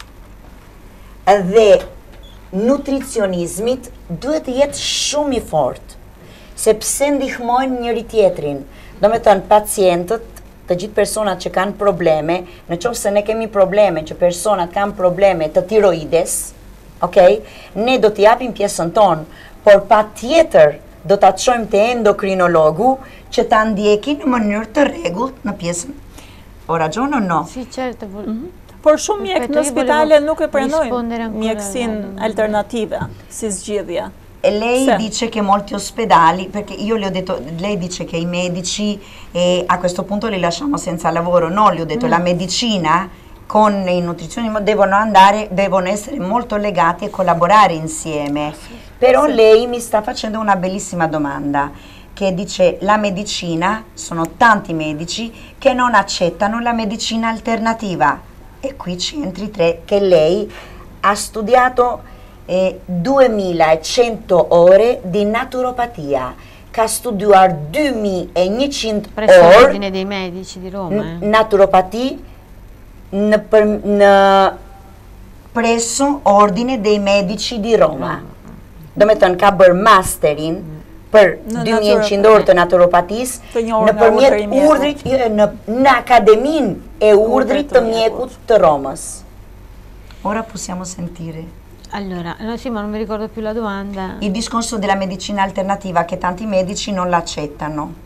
dhe nutricionizmit duhet të jetë shumë i fortë, sepse ndihmojnë njëri tjetrin. Do me thënë, pacientët, të gjithë personat që kanë probleme, në qoftë se ne kemi probleme që personat kanë probleme të tiroides, okay, ne do t'i japim pjesën tonë, por pa tjetër do t'a çojmë te endokrinologu që ta ndjekin në mënyrë të rregullt në pjesën. Ora gjono no? Sì, certo. Por shumë mjek në spitale nuk e pranojnë mjekësinë alternative si zgjidhje. E lei dice che molti ospedali, perché io le ho detto, lei dice che i medici e a questo punto li lasciamo senza lavoro, no, le ho detto mm. la medicina con i nutrizionisti devono andare, devono essere molto legati e collaborare insieme. Però sì. Lei mi sta facendo una bellissima domanda, che dice la medicina, sono tanti medici che non accettano la medicina alternativa. E qui ci entri tre, che lei ha studiato eh, duemilacento ore di naturopatia, che ha studiato duemilacento presso ore l'ordine dei medici di Roma. Eh. Naturopatia n, per, n, presso ordine dei medici di Roma. Mm. Do me thënë, ka bërë masterin për duemilacento orë të naturopatisë nëpërmjet urdhrit në, në Akademinë e urdhrit të mjekut të Romës. Ora possiamo sentire. Allora, no, sì, ma non mi ricordo più la domanda. Il discorso della medicina alternativa che tanti medici non l'accettano.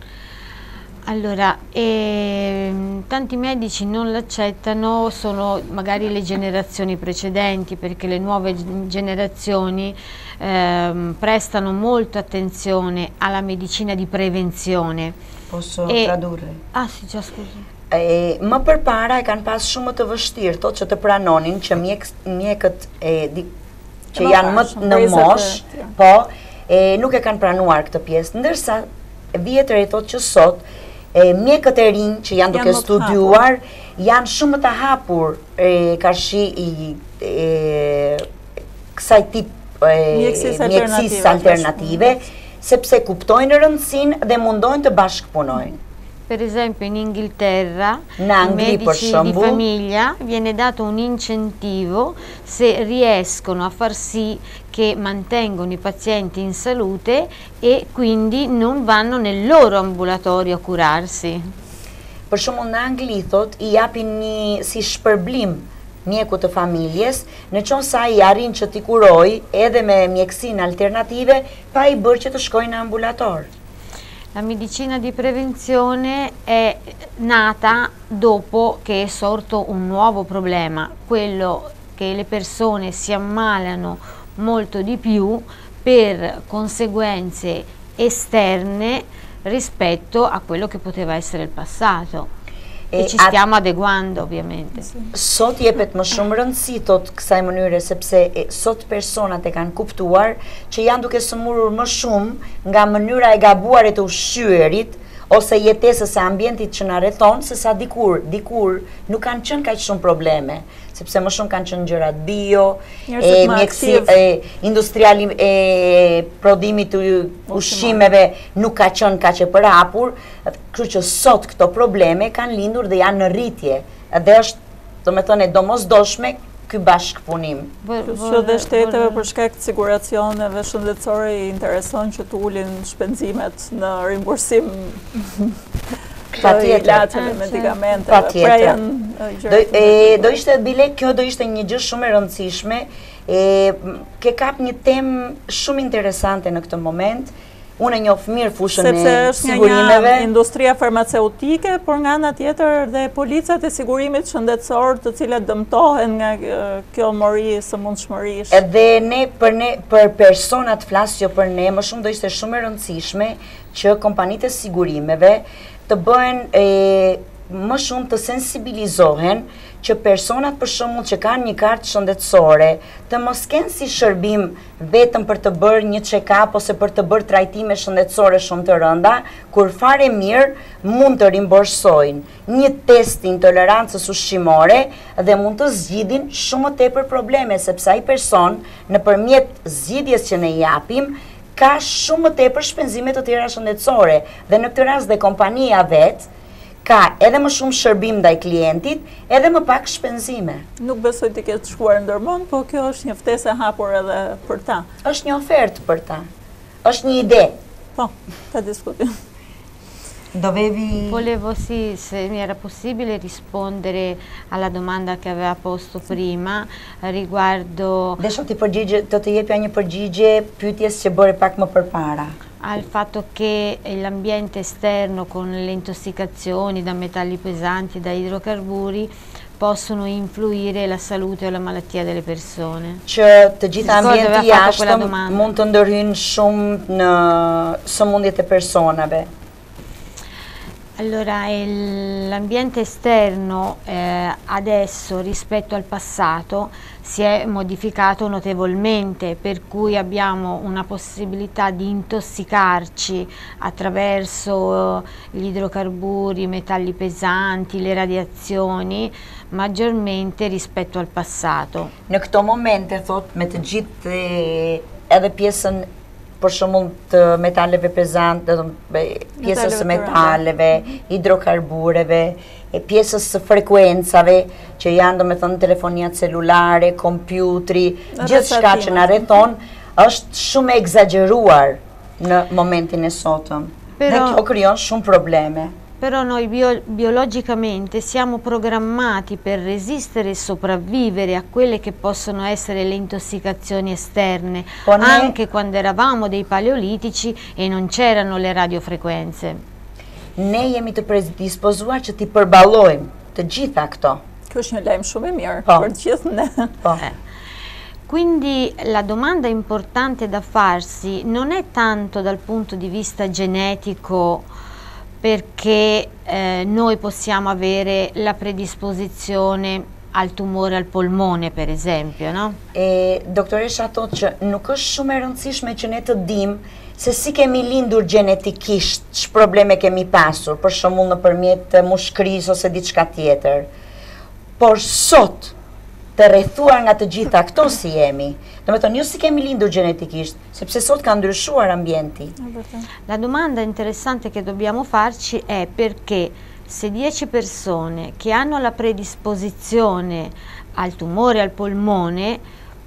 Allora, eh, tanti medici non l'accettano, sono magari le generazioni precedenti, perché le nuove generazioni eh, prestano molto attenzione alla medicina di prevenzione. Posso e... tradurre? Ah sì, già scusi. E, më përpara e kanë pas shumë të vështirë, thotë që të pranonin që mjek, mjekët e, di, që janë më në mosh, po, e, nuk e kanë pranuar këtë pjesë, ndërsa vjetër e thotë që sot, e, mjekët e rinj që janë duke studiuar, janë shumë të hapur e, karshi i e, kësaj tip e, mjekësisë alternative, sepse kuptojnë rëndësinë dhe mundojnë të bashkëpunojnë. Per esempio in Inghilterra, ai medici di famiglia viene dato un incentivo se riescono a far sì che mantengono i pazienti in salute e quindi non vanno nel loro ambulatorio a curarsi. Per shembull në Angli thot i japin një si shpërblim mjeku të familjes, në qoftë se ai arrin që t'i kurojë edhe me mjekësinë alternative pa i bërë që të shkojnë në ambulator. La medicina di prevenzione è nata dopo che è sorto un nuovo problema, quello che le persone si ammalano molto di più per conseguenze esterne rispetto a quello che poteva essere il passato. E, e ci at, stiamo adeguando ovviamente. Sot jepet më shumë rëndësi tot kësaj mënyre sepse e, sot personat e kanë kuptuar që janë duke sëmurur më shumë nga mënyra e gabuar e të ushqyerit ose jetesës e ambientit që na rrethon, se sa dikur, dikur nuk kanë qenë kaq shumë probleme, sepse më shumë kanë qenë gjërat bio, e mjeksi, e industriali e prodhimit të ushqimeve nuk ka qenë kaq e përhapur, kështu që sot këto probleme kanë lindur dhe janë në rritje. Dhe është, domethënë, e domosdoshme ky bashkëpunim. Që dhe shteteve për shkak të siguracioneve shëndetësore i intereson që të ulin shpenzimet në rimbursim të ilaçeve, medikamenteve, prejen gjëra. Do ishte bile, kjo do ishte një gjë shumë e rëndësishme, ke kap një temë shumë interesante në këtë moment. Unë e njoh mirë fushën e sigurimeve. Sepse është një industria farmaceutike, por nga ana tjetër dhe policat e sigurimit shëndetësor, të cilat dëmtohen nga kjo mori sëmundshmërish. Edhe ne për ne për personat flas jo për ne, më shumë do ishte shumë e rëndësishme që kompanitë e sigurimeve të bëhen e, më shumë të sensibilizohen që personat për shembull që kanë një kartë shëndetësore të mos kenë si shërbim vetëm për të bërë një check-up ose për të bërë trajtime shëndetësore shumë të rënda, kur fare mirë mund të rimborsojnë një test intolerancës ushqimore dhe mund të zgjidhin shumë më tepër probleme, sepse ai person nëpërmjet zgjidhjes që ne japim ka shumë më tepër shpenzime të tjera shëndetësore dhe në këtë rast dhe kompania vet ka edhe më shumë shërbim ndaj klientit, edhe më pak shpenzime. Nuk besoj të ketë shkuar ndërmend, po kjo është një ftesë e hapur edhe për ta. Është një ofertë për ta. Është një ide. Po, ta diskutim. Dovevi... Volevo sì, se mi era possibile rispondere alla domanda che aveva posto prima riguardo... Desho ti përgjigje, të të jepja një përgjigje pyetjes që bëre pak më përpara. Al fatto che l'ambiente esterno con le intossicazioni da metalli pesanti, da idrocarburi, possono influire la salute o la malattia delle persone. Që të gjitha ambienti jashtëm mund të ndërhyjnë shumë në sëmundjet e personave. Allora, l'ambiente esterno eh, adesso rispetto al passato si è modificato notevolmente, per cui abbiamo una possibilità di intossicarci attraverso gli idrocarburi, i metalli pesanti, le radiazioni, maggiormente rispetto al passato. Në këto momente, thot, me të gjithë edhe pjesën për shembull të metaleve pezante, pjesës së metaleve, hidrokarbureve, e pjesës së frekuencave, që janë domethënë telefonia celulare, kompjutri, gjithçka që na rrethon, është shumë e egzageruar në momentin e sotëm. Dhe kjo krijon shumë probleme. Però noi bio, biologicamente siamo programmati per resistere e sopravvivere a quelle che possono essere le intossicazioni esterne, anche quando eravamo dei paleolitici e non c'erano le radiofrequenze. Ne jemi të predispozuar që t'i përballojmë të gjitha këto. Kjo është një lajm shumë i mirë për të gjithë ne. Po. Eh. Quindi la domanda importante da farsi non è tanto dal punto di vista genetico, perché eh, noi possiamo avere la predisposizione al tumore al polmone, per esempio, no? E doktoresha thotë që nuk është shumë e rëndësishme që ne të dimë se si kemi lindur genetikisht, që probleme kemi pasur, për shembull nëpërmjet mushkërisë ose diçka tjetër. Por sot, të rrethuar nga të gjitha këto si jemi, domethënë jo si kemi lindur genetikisht, sepse sot ka ndryshuar ambienti. La domanda interessante che dobbiamo farci è perché se dieci persone che hanno la predisposizione al tumore al polmone,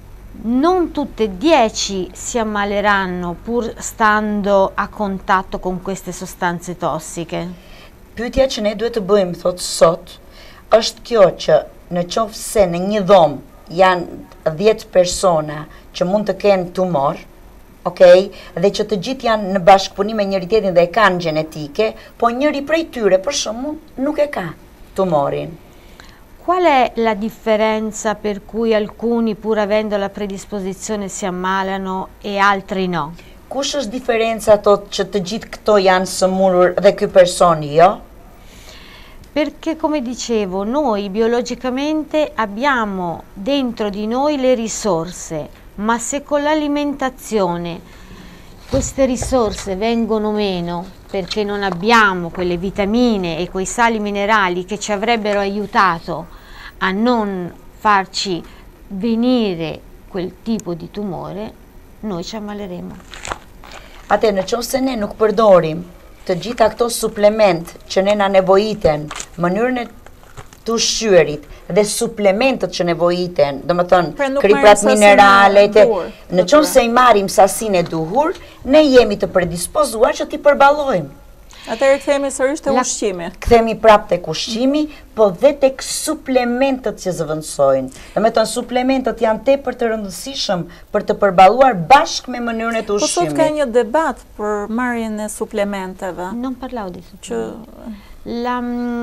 non tutte e dieci si ammaleranno pur stando a contatto con queste sostanze tossiche. Pyetja që ne duhet të bëjmë, thotë sot, është kjo që në qoftë se në një dhomë janë dhjetë persona që mund të kenë tumor, okay, dhe që të gjithë janë në bashkëpunim me njëri tjetrin dhe e kanë genetike, po njëri prej tyre për shembull nuk e ka tumorin. Qual è la differenza per cui alcuni, pur avendo la predisposizione, si ammalano e altri no? kush është diferenca thot që të gjithë këto janë sëmurur dhe ky person jo? Perché, come dicevo, noi biologicamente abbiamo dentro di noi le risorse, ma se con l'alimentazione queste risorse vengono meno, perché non abbiamo quelle vitamine e quei sali minerali che ci avrebbero aiutato a non farci venire quel tipo di tumore, noi ci ammaleremo. Atë në qoftë se ne nuk përdorim të gjitha këto suplement që ne na nevojiten, mënyrën e të ushqyerit dhe suplementet që nevojiten, do më thënë kriprat mineralet, në qoftë se i marrim sasinë e duhur, ne jemi të predispozuar që t'i përballojmë. Atëherë kthehemi sërish te ushqimi. Kthehemi prapë tek ushqimi, po dhe tek suplementet që zëvendësojnë. Do të thonë suplementet janë tepër të rëndësishëm për të përballuar bashkë me mënyrën e të ushqimit. Po sot ka një debat për marrjen e suplementeve. Non parlavo di supplementi. La,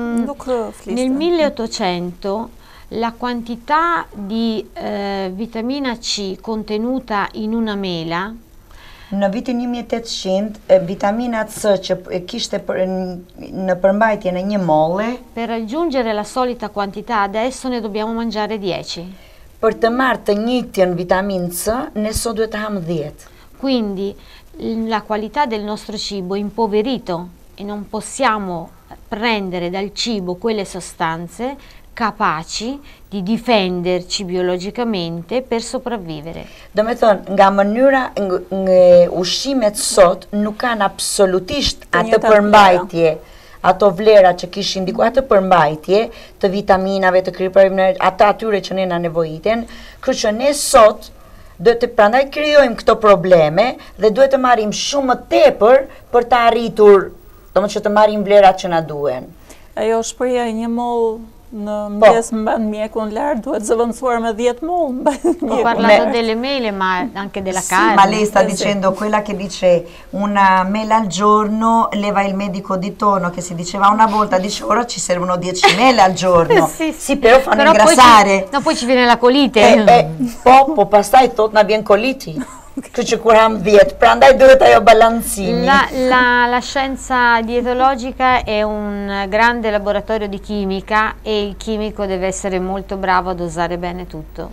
nel milleottocento la quantità di eh, vitamina C contenuta in una mela. Në vitin një mijë e tetëqind, vitamina C që kishte për, në përmbajtje në një molle, per raggiungere la solita quantità adesso ne dobbiamo mangiare dieci. Per të marrë të njëjtën vitamin C, ne sot duhet të ham dieci. Quindi la qualità del nostro cibo è impoverito e non possiamo prendere dal cibo quelle sostanze capaci di difenderci biologicamente per sopravvivere. Do me thonë, nga mënyra nga ushqimet sot nuk kanë absolutisht atë përmbajtje, ato vlera që kishin diku, atë përmbajtje të vitaminave, të kriprave, ata atyre që ne na nevojiten, kështu që ne sot duhet të prandaj krijojmë këto probleme dhe duhet të marrim shumë më tepër për të arritur, domethënë që të marrim vlerat që na duhen. Ajo shpreha e një moll në mëngjes mban mjekun lart duhet zëvendësuar me dieci moll. Ho parlato delle mele ma anche della carne. Ma lei sta dicendo quella che dice una mela al giorno leva il medico di turno che si diceva una volta, dice ora ci servono dieci mele al giorno. sì, sì, però fanno però ingrassare. Poi ci, no, poi ci viene la colite. Eh, eh, po, po pastaj thot na vjen koliti. Kështu që kur ham dieci, prandaj duhet ajo balancimi. La, la, la scienza dietologica è un grande laboratorio di chimica e il chimico deve essere molto bravo a dosare bene tutto.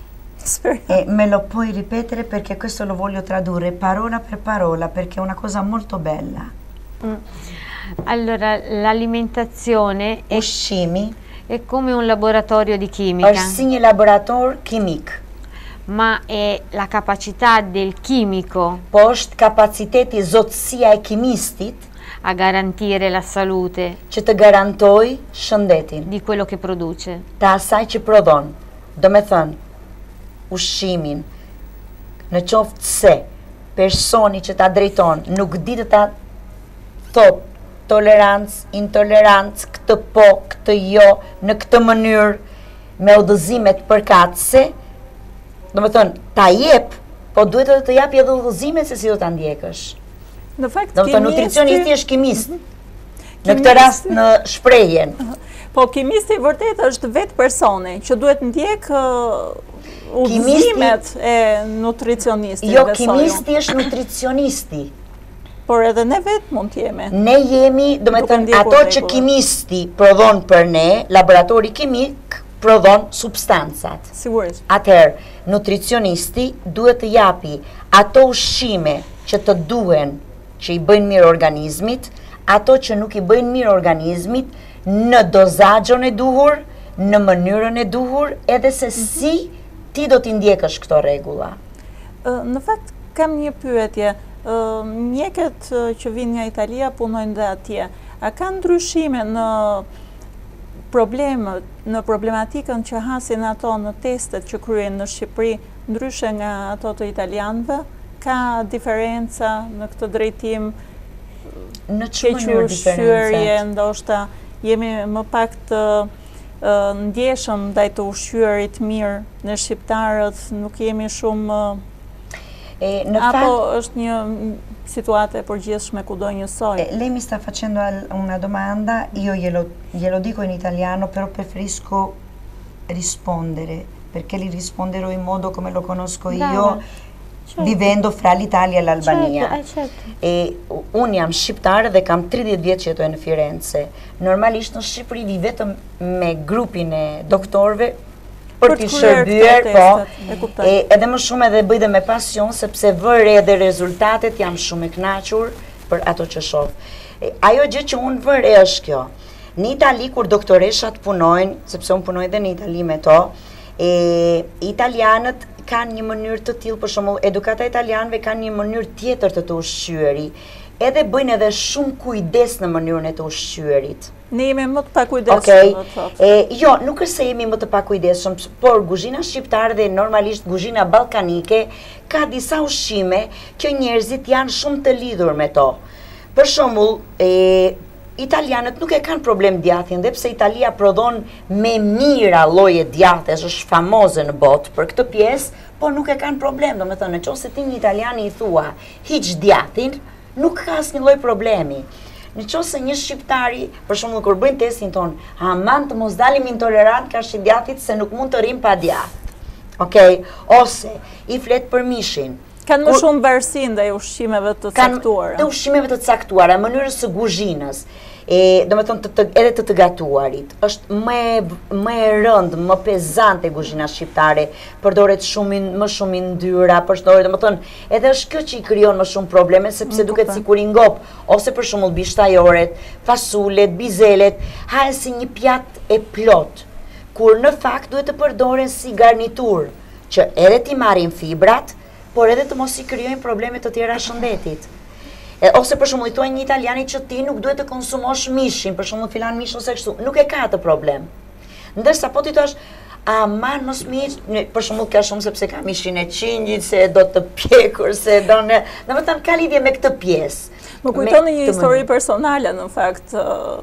E me lo puoi ripetere perché questo lo voglio tradurre parola per parola perché è una cosa molto bella. Mm. Allora, l'alimentazione è, è come un laboratorio di chimica. Është si një laborator kimik. Ma è la capacità del chimico po është kapaciteti, zotësia e kimistit a garantire la salute që të garantoj shëndetin di quello che produce, të asaj që prodhon. Do me thënë, ushqimin, në qoftë se personi që ta drejton nuk di të ta thot tolerancë, intolerancë, këtë po, këtë jo, në këtë mënyrë, me udhëzimet përkatëse, do me thënë, ta jep, po duhet edhe të japi edhe udhëzime se si do ta ndjekësh. Në fakt, do me thënë, nutricionisti është kimist. Në këtë rast në shprehjen. Po kimisti vërtet është vetë personi që duhet ndjek udhëzimet e nutricionistit. Jo, kimisti është nutricionisti. Por edhe ne vetë mund t'jemi. Ne jemi, do me thënë, ato që kimisti prodhon për ne, laboratori kimik, prodhon substancat. Sigurisht. Atëherë, nutricionisti duhet të japi ato ushqime që të duhen, që i bëjnë mirë organizmit, ato që nuk i bëjnë mirë organizmit, në dozazhon e duhur, në mënyrën e duhur, edhe se si ti do t'i ndjekësh këto rregulla. Në fakt, kam një pyetje. Mjekët që vinë nga Italia punojnë dhe atje. A ka ndryshime në problemet, në problematikën që hasin ato në testet që kryen në Shqipëri, ndryshe nga ato të italianëve? Ka diferenca në këtë drejtim? Në çfarë mënyrë diferencë? Ndoshta jemi më pak të ndjeshëm ndaj të ushqyerit mirë në shqiptarët, nuk jemi shumë E, në apo fat, është një situazione e përgjithshme kudo njësoj? Eh, lei mi sta facendo una domanda, io glielo, glielo dico in italiano, però preferisco rispondere, perché gli risponderò in modo come lo conosco Brava. io. vivendo fra l'Italia e l'Albania. Certo, eh, certo. E unë jam shqiptare dhe kam tridhjetë vjet që jetoj në Firenze. Normalisht në Shqipëri vi vetëm me grupin e doktorëve për t'i shërbyer, po, e, edhe më shumë edhe bëj dhe me pasion, sepse vëre edhe rezultatet, jam shumë e kënaqur për ato që shoh. E, ajo gjë që unë vëre është kjo. Në Itali, kur doktoreshat punojnë, sepse unë punoj dhe në Itali me to, e, italianët kanë një mënyrë të tillë, për shembull, edukata italianëve kanë një mënyrë tjetër të të ushqyeri, edhe bëjnë edhe shumë kujdes në mënyrën e të ushqyerit. Ne jemi më të pakujdesshëm, okay. do të thotë. Jo, nuk është se jemi më të pakujdesshëm, por kuzhina shqiptare dhe normalisht kuzhina ballkanike ka disa ushqime që njerëzit janë shumë të lidhur me to. Për shembull, e italianët nuk e kanë problem djathin, dhe pse Italia prodhon me mira lloje djathesh, është famoze në botë për këtë pjesë, por nuk e kanë problem, domethënë, nëse ti një italian i thua hiç djathin, nuk ka asnjë lloj problemi. Në qoftë se një shqiptari, për shembull kur bëjnë testin ton, aman të mos dalim intolerant ka djathit se nuk mund të rrim pa djath. Okej, ose i flet për mishin. Kanë më shumë varësi ndaj ushqimeve të caktuara. Kanë ushqimeve të caktuara, mënyrës së kuzhinës. E, do me thonë, të, të, edhe të të gatuarit. Është më, më e rëndë, më pezante kuzhina shqiptare, përdoret shumë, më shumë i ndyra, përdoret, do me thonë, edhe është kjo që i krijon më shumë probleme, sepse duket sikur i ngop, ose për shembull bishtajoret, fasulet, bizelet, hahen si një pjatë e plot, kur në fakt duhet të përdoren si garnitur, që edhe ti marrin fibrat, por edhe të mos i krijojnë probleme të tjera shëndetit. E, ose për shembull i thuaj një italiani që ti nuk duhet të konsumosh mishin, për shembull filan mish ose kështu, nuk e ka atë problem. Ndërsa po ti thosh, aman mos mish, për shembull ka shumë sepse ka mishin e qingjit, se do të pjekur, se do në, domethënë ka lidhje me këtë pjesë. Më kujtoni një histori personale në fakt,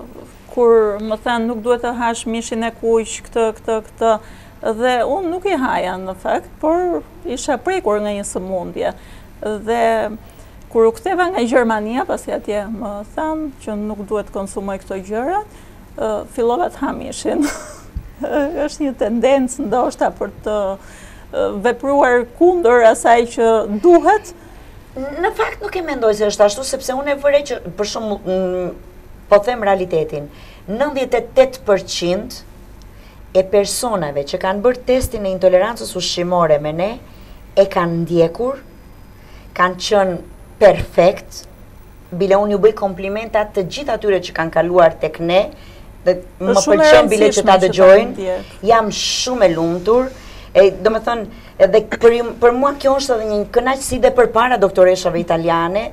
kur më thënë nuk duhet të hash mishin e kuq, këtë, këtë, këtë, dhe unë nuk i haja në fakt, por isha prekur nga një sëmundje. Dhe kur u ktheva nga Gjermania, pasi atje më thanë që nuk duhet konsumoj këto gjëra, uh, fillova të ha mishin. Është një tendencë ndoshta për të uh, vepruar kundër asaj që duhet. Në fakt nuk e mendoj se është ashtu, sepse unë e vërej që, për shumë, mm, po them realitetin, nëntëdhjetë e tetë përqind e personave që kanë bërë testin e intolerancës ushqimore me ne, e kanë ndjekur, kanë qënë perfekt, bile unë ju bëj komplimentat të gjithë atyre që kanë kaluar tek ne, dhe më pëlqen bile që ta dëgjojnë, jam shumë e lumtur, e do me thënë, edhe për, për mua kjo është edhe një kënaqësi dhe për para doktoreshave italiane,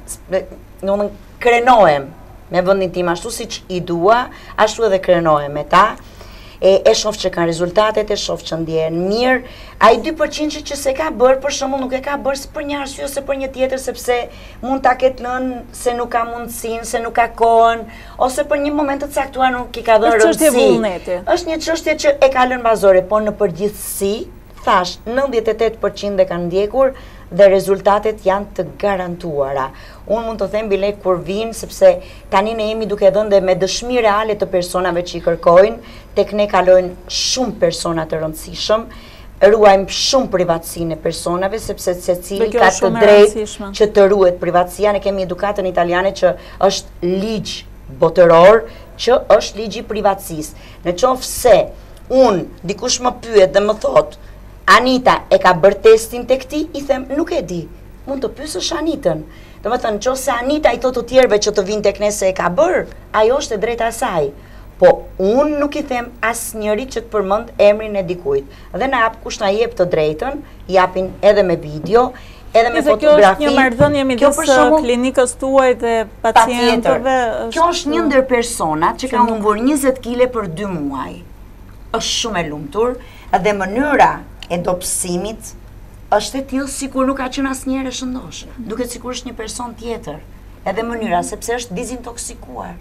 në më krenohem me vëndin tim ashtu si që i dua, ashtu edhe krenohem me ta, e, e shof që kanë rezultatet, e shof që ndjen mirë, a i dy përqind që, që se ka bërë, për shembull nuk e ka bërë së për një arsye ose për një tjetër, sepse mund ta ketë lënë se nuk ka mundësinë, se nuk ka kohën, ose për një moment të caktuar nuk i ka dhënë rëndësi. Është çështje vullneti. Është një çështje që e ka lënë bazore, por në përgjithësi, thash, nëntëdhjetë e tetë përqind e kanë ndjekur dhe rezultatet janë të garantuara. Unë mund të them bile kur vinë, sepse tani ne jemi duke dhënë dhe me dëshmi reale të personave që i kërkojnë, tek ne kalojnë shumë persona të rëndësishëm, ruajmë shumë privatësinë e personave, sepse secili ka të drejtë që të ruhet privatësia. Ne kemi edukatën italiane që është ligj botëror, që është ligji i privatësisë. Në qoftë se unë dikush më pyet dhe më thotë, Anita e ka bërë testin tek ti, i them nuk e di. Mund të pyesësh Anitën. Domethënë, nëse Anita i thotë të tjerëve që të vinë tek ne se e ka bërë, ajo është e drejta e saj. Po unë nuk i them asnjërit që të përmend emrin e dikujt. Dhe na jap kush na jep të drejtën, japin edhe me video, edhe me fotografi. Kjo është një marrëdhënie midis klinikës tuaj dhe pacientëve. Kjo është një ndër personat që ka humbur njëzet kile për dy muaj. Është shumë e lumtur dhe mënyra e dobësimit është e tillë sikur nuk ka qenë asnjëherë shëndosh, duket sikur është një person tjetër, edhe mënyra sepse është dezintoksikuar.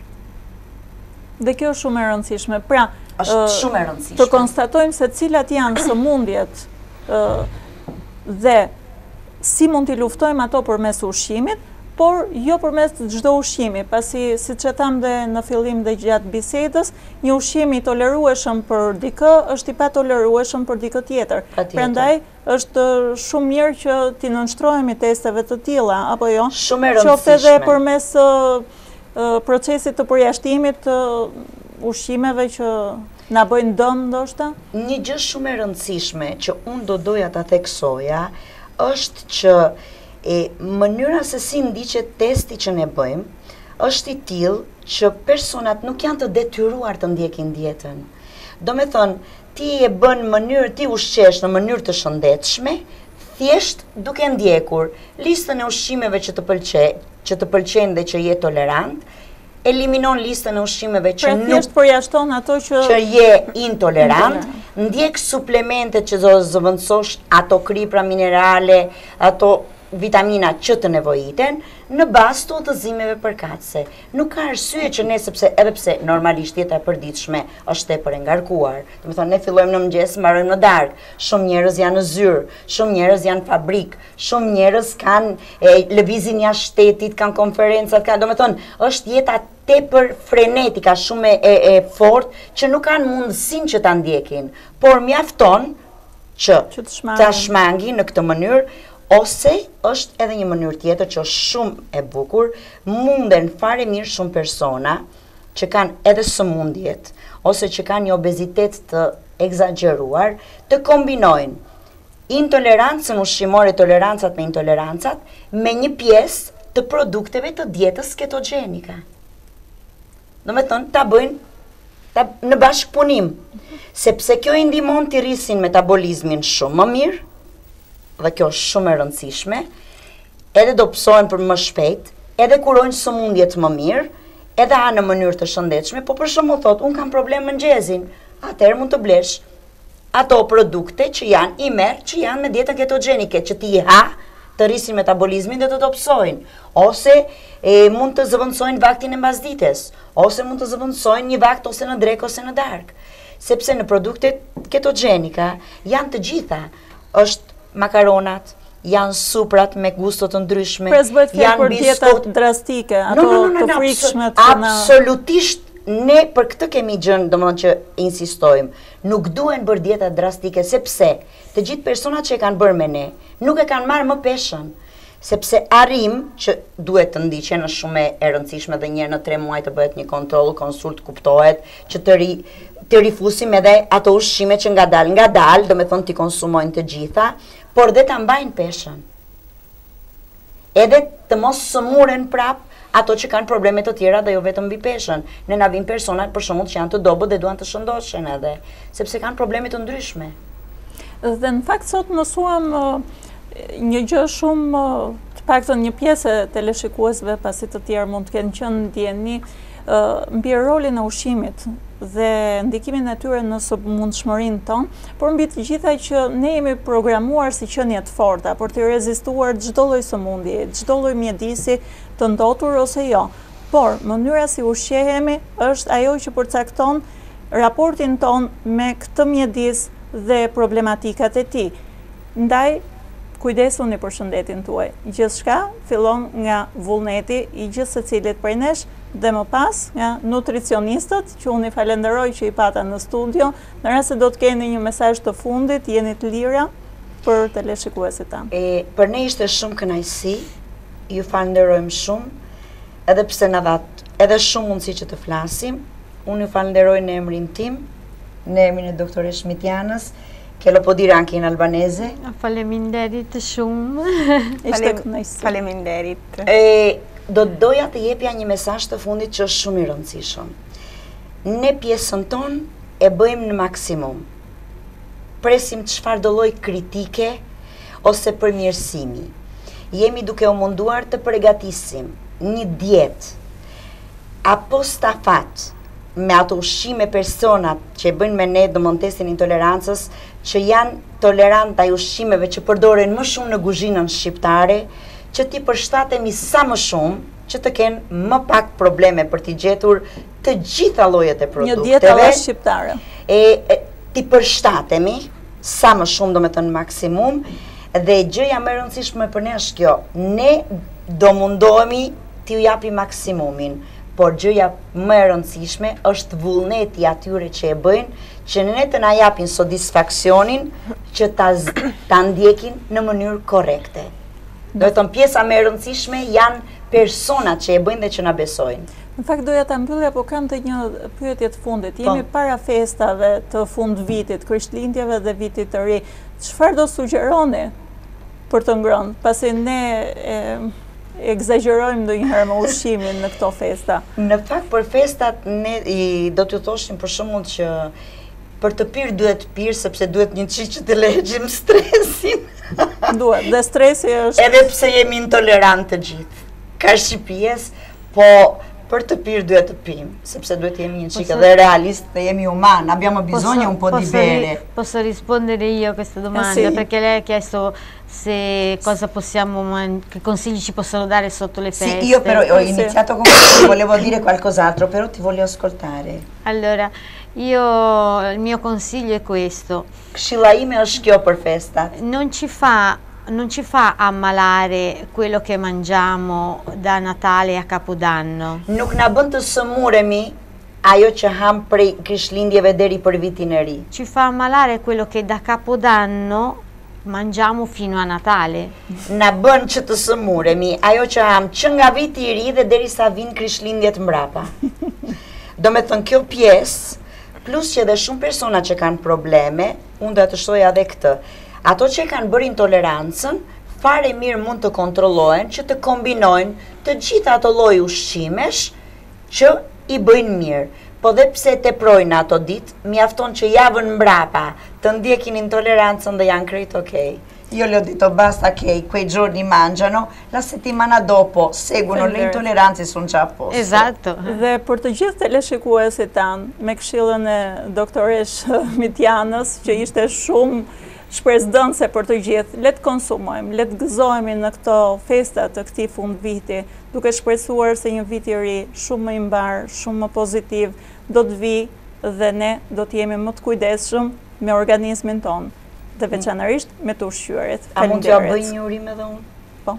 Dhe kjo është shumë e rëndësishme. Pra, është shumë e rëndësishme. Të konstatojmë se cilat janë sëmundjet dhe si mund t'i luftojmë ato përmes ushqimit, por jo përmes çdo ushqimi, pasi siç e tham dhe në fillim dhe gjatë bisedës, një ushqim i tolerueshëm për dikë është i patolerueshëm për dikë tjetër. Prandaj është shumë mirë që ti nënshtrohemi testeve të tilla, apo jo? Shumë e rëndësishme. Qoftë edhe përmes uh, procesit të përjashtimit të uh, ushqimeve që na bëjnë dëm ndoshta? Një gjë shumë e rëndësishme që unë do doja ta theksoja është që e mënyra se si ndiqet testi që ne bëjmë është i tillë që personat nuk janë të detyruar të ndjekin dietën. Do me thënë, ti e bën mënyrë, ti ushqesh në mënyrë të shëndetshme, thjesht duke ndjekur listën e ushqimeve që të pëlqejnë, që të pëlqejnë dhe që je tolerant, eliminon listën e ushqimeve që nuk thjesht përjashton ato që që je intolerant, ndjek suplementet që do zëvendësosh, ato kripra minerale, ato vitamina që të nevojiten, në bazë të udhëzimeve përkatëse. Nuk ka arsye që ne, sepse edhe pse normalisht jeta e përditshme është tepër e ngarkuar. Do të thonë, ne fillojmë në mëngjes, mbarojmë në darkë. Shumë njerëz janë në zyrë, shumë njerëz janë fabrik, shumë njerëz kanë e, lëvizin jashtë shtetit, kanë konferencat, kanë, do të thonë, është jeta tepër frenetika, shumë e, e fort, që nuk kanë mundësinë që ta ndjekin. Por mjafton që, që ta shmangin në këtë mënyrë. Ose është edhe një mënyrë tjetër që është shumë e bukur, munden fare mirë shumë persona që kanë edhe sëmundjet, ose që kanë një obezitet të egzageruar, të kombinojnë intolerancën ushqimore, tolerancat me intolerancat, me një pjesë të produkteve të dietës ketogjenika. Do me thonë, ta bëjnë ta, në bashkëpunim, sepse kjo i ndihmon të rrisin metabolizmin shumë më mirë, dhe kjo është shumë e rëndësishme, edhe do psohen për më shpejt, edhe kurojnë sëmundjet më mirë, edhe ha në mënyrë të shëndetshme, po për shembull thotë, unë kam problem mëngjesin, atëherë mund të blesh ato produkte që janë i merë, që janë me dietën ketogjenike, që ti ha të rrisin metabolizmin dhe të të psojnë, ose e, mund të zëvendësojnë vaktin e mbasdites, ose mund të zëvendësojnë një vakt ose në drekë ose në darkë, sepse në produktet ketogjenika janë të gjitha, është makaronat, janë suprat me gusto të ndryshme, janë biskutë drastike, ato no, no, no, no, të frikshme të në... Absolutisht, ne për këtë kemi gjënë, domethënë që insistojmë, nuk duhen bërë dieta drastike, sepse të gjithë personat që e kanë bërë me ne, nuk e kanë marrë më peshën, sepse arrim që duhet të ndiqen është shumë e rëndësishme dhe një në tre muaj të bëhet një kontroll, konsult kuptohet, që të ri të rifusim edhe ato ushqime që nga dal, nga dal, do me thonë t'i konsumojnë të gjitha, por dhe të mbajnë peshën. Edhe të mos sëmuren prap ato që kanë probleme të tjera dhe jo vetëm mbi peshën. Ne na vijnë personat për shembull që janë të dobët dhe duan të shëndoshen edhe, sepse kanë probleme të ndryshme. Dhe në fakt sot mësuam uh, një gjë shumë, uh, të paktën një pjesë e teleshikuesve, pasi të tjerë mund të kenë qenë ndjeni, uh, mbi rolin e ushqimit dhe ndikimin e tyre në sëmundshmërinë tonë, por mbi të gjitha që ne jemi programuar si qenie të forta për të rezistuar çdo lloj sëmundje, çdo lloj mjedisi të ndotur ose jo. Por mënyra si ushqehemi është ajo që përcakton raportin ton me këtë mjedis dhe problematikat e tij. Ndaj kujdesuni për shëndetin tuaj. Gjithçka fillon nga vullneti i gjithë secilit prej nesh, dhe më pas nga nutricionistët, që unë i falenderoj që i pata në studio. Në rast se do të keni një mesazh të fundit, jeni të lira për teleshikuesit tanë. E për ne ishte shumë kënaqësi, ju falenderojmë shumë, edhe pse na dhat edhe shumë mundësi që të flasim. Unë ju falenderoj në emrin tim, në emrin e doktoresh Mitjanës, che lo può dire anche in albanese. Faleminderit shumë. Ishte kënaqësi. Faleminderit. E do doja të jepja një mesazh të fundit që është shumë i rëndësishëm. Ne pjesën tonë e bëjmë në maksimum. Presim çfarë do lloj kritike ose përmirësimi. Jemi duke u munduar të përgatisim një dietë apo stafat me ato ushqime personat që e bëjnë me ne domon testin intolerancës, që janë tolerant ndaj ushqimeve që përdoren më shumë në kuzhinën shqiptare, që ti përshtatemi sa më shumë, që të kenë më pak probleme për t'i gjetur të gjitha llojet e produkteve. Një dietë alla shqiptare. E, e ti përshtatemi sa më shumë, domethënë maksimum, dhe gjëja më e rëndësishme për ne është kjo. Ne do mundohemi t'ju japi maksimumin, por gjëja më e rëndësishme është vullneti atyre që e bëjnë, që ne të na japin satisfaksionin që ta, ta ndjekin në mënyrë korrekte. Do të thënë pjesa më e rëndësishme janë personat që e bëjnë dhe që na besojnë. Në fakt doja ta mbyllja, po kam të një pyetje të fundit. Jemi para festave të fund vitit, Krishtlindjeve dhe vitit të ri. Çfarë do sugjeroni për të ngrënë, pasi ne e, egzagjerojmë ndonjëherë me ushqimin në këto festa? Në fakt për festat ne i, do t'ju thoshim për shembull që për të pirë duhet pirë sepse duhet një çik që të legjim stresin. Duhet, dhe stresi është... Edhe pse jemi intolerant të gjithë, ka shqipies, po për të pirë duhet të pim, sepse duhet jemi një çik edhe realist dhe jemi uman, abbiamo bisogno un po' di bere. Posso rispondere io a questa domanda? Eh sì. Perché lei ha chiesto se cosa possiamo man- che consigli ci possono dare sotto le feste. Sì, io però ho iniziato con questo, volevo dire qualcos'altro, però ti voglio ascoltare. Allora, io il mio consiglio è questo. Këshilla ime është kjo për festat. Non ci fa non ci fa ammalare quello che mangiamo da Natale a Capodanno. Nuk na bën të sëmuremi ajo që ham prej Krishtlindjeve deri për vitin e ri. Ci fa ammalare quello che da Capodanno mangiamo fino a Natale. Na bën që të sëmuremi ajo që ham që nga viti i ri dhe derisa vin Krishtlindjet mbrapa. Do me thënë kjo pjesë, plus që edhe shumë persona që kanë probleme, unë do të shtoja edhe këtë. Ato që kanë bërë intolerancën, fare mirë mund të kontrollohen që të kombinojnë të gjitha ato lloj ushqimesh që i bëjnë mirë. Po dhe pse teprojnë ato ditë, mjafton që javën mbrapa të ndjekin intolerancën dhe janë krejt okej. Io le ho detto basta che quei giorni mangiano, la settimana dopo seguono le intolleranze, sono già a posto. Esatto. Dhe për të gjithë teleshikuesit tanë, me këshillën e doktoresh Mitjanës, që ishte shumë shpresdhënëse për të gjithë, le të konsumojmë, le të gëzohemi në këto festa të këtij fund viti, duke shpresuar se një vit i ri shumë më i mbar, shumë më pozitiv do të vi dhe ne do të jemi më të kujdesshëm me organizmin tonë dhe veçanërisht me të ushqyerit. A mund t'ja bëj një urim edhe unë? Po.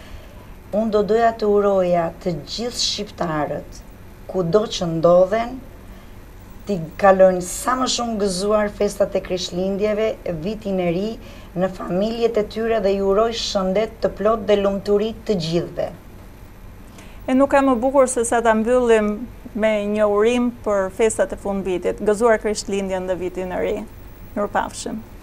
Unë do doja të uroja të gjithë shqiptarët, kudo që ndodhen, t'i kalojnë sa më shumë gëzuar festat e Krishtlindjeve, vitin e ri, në familjet e tyre dhe ju uroj shëndet të plot dhe lumturi të gjithëve. E nuk ka më bukur se sa ta mbyllim me një urim për festat e fundvitit, gëzuar Krishtlindjen dhe vitin e ri. Mirupafshim.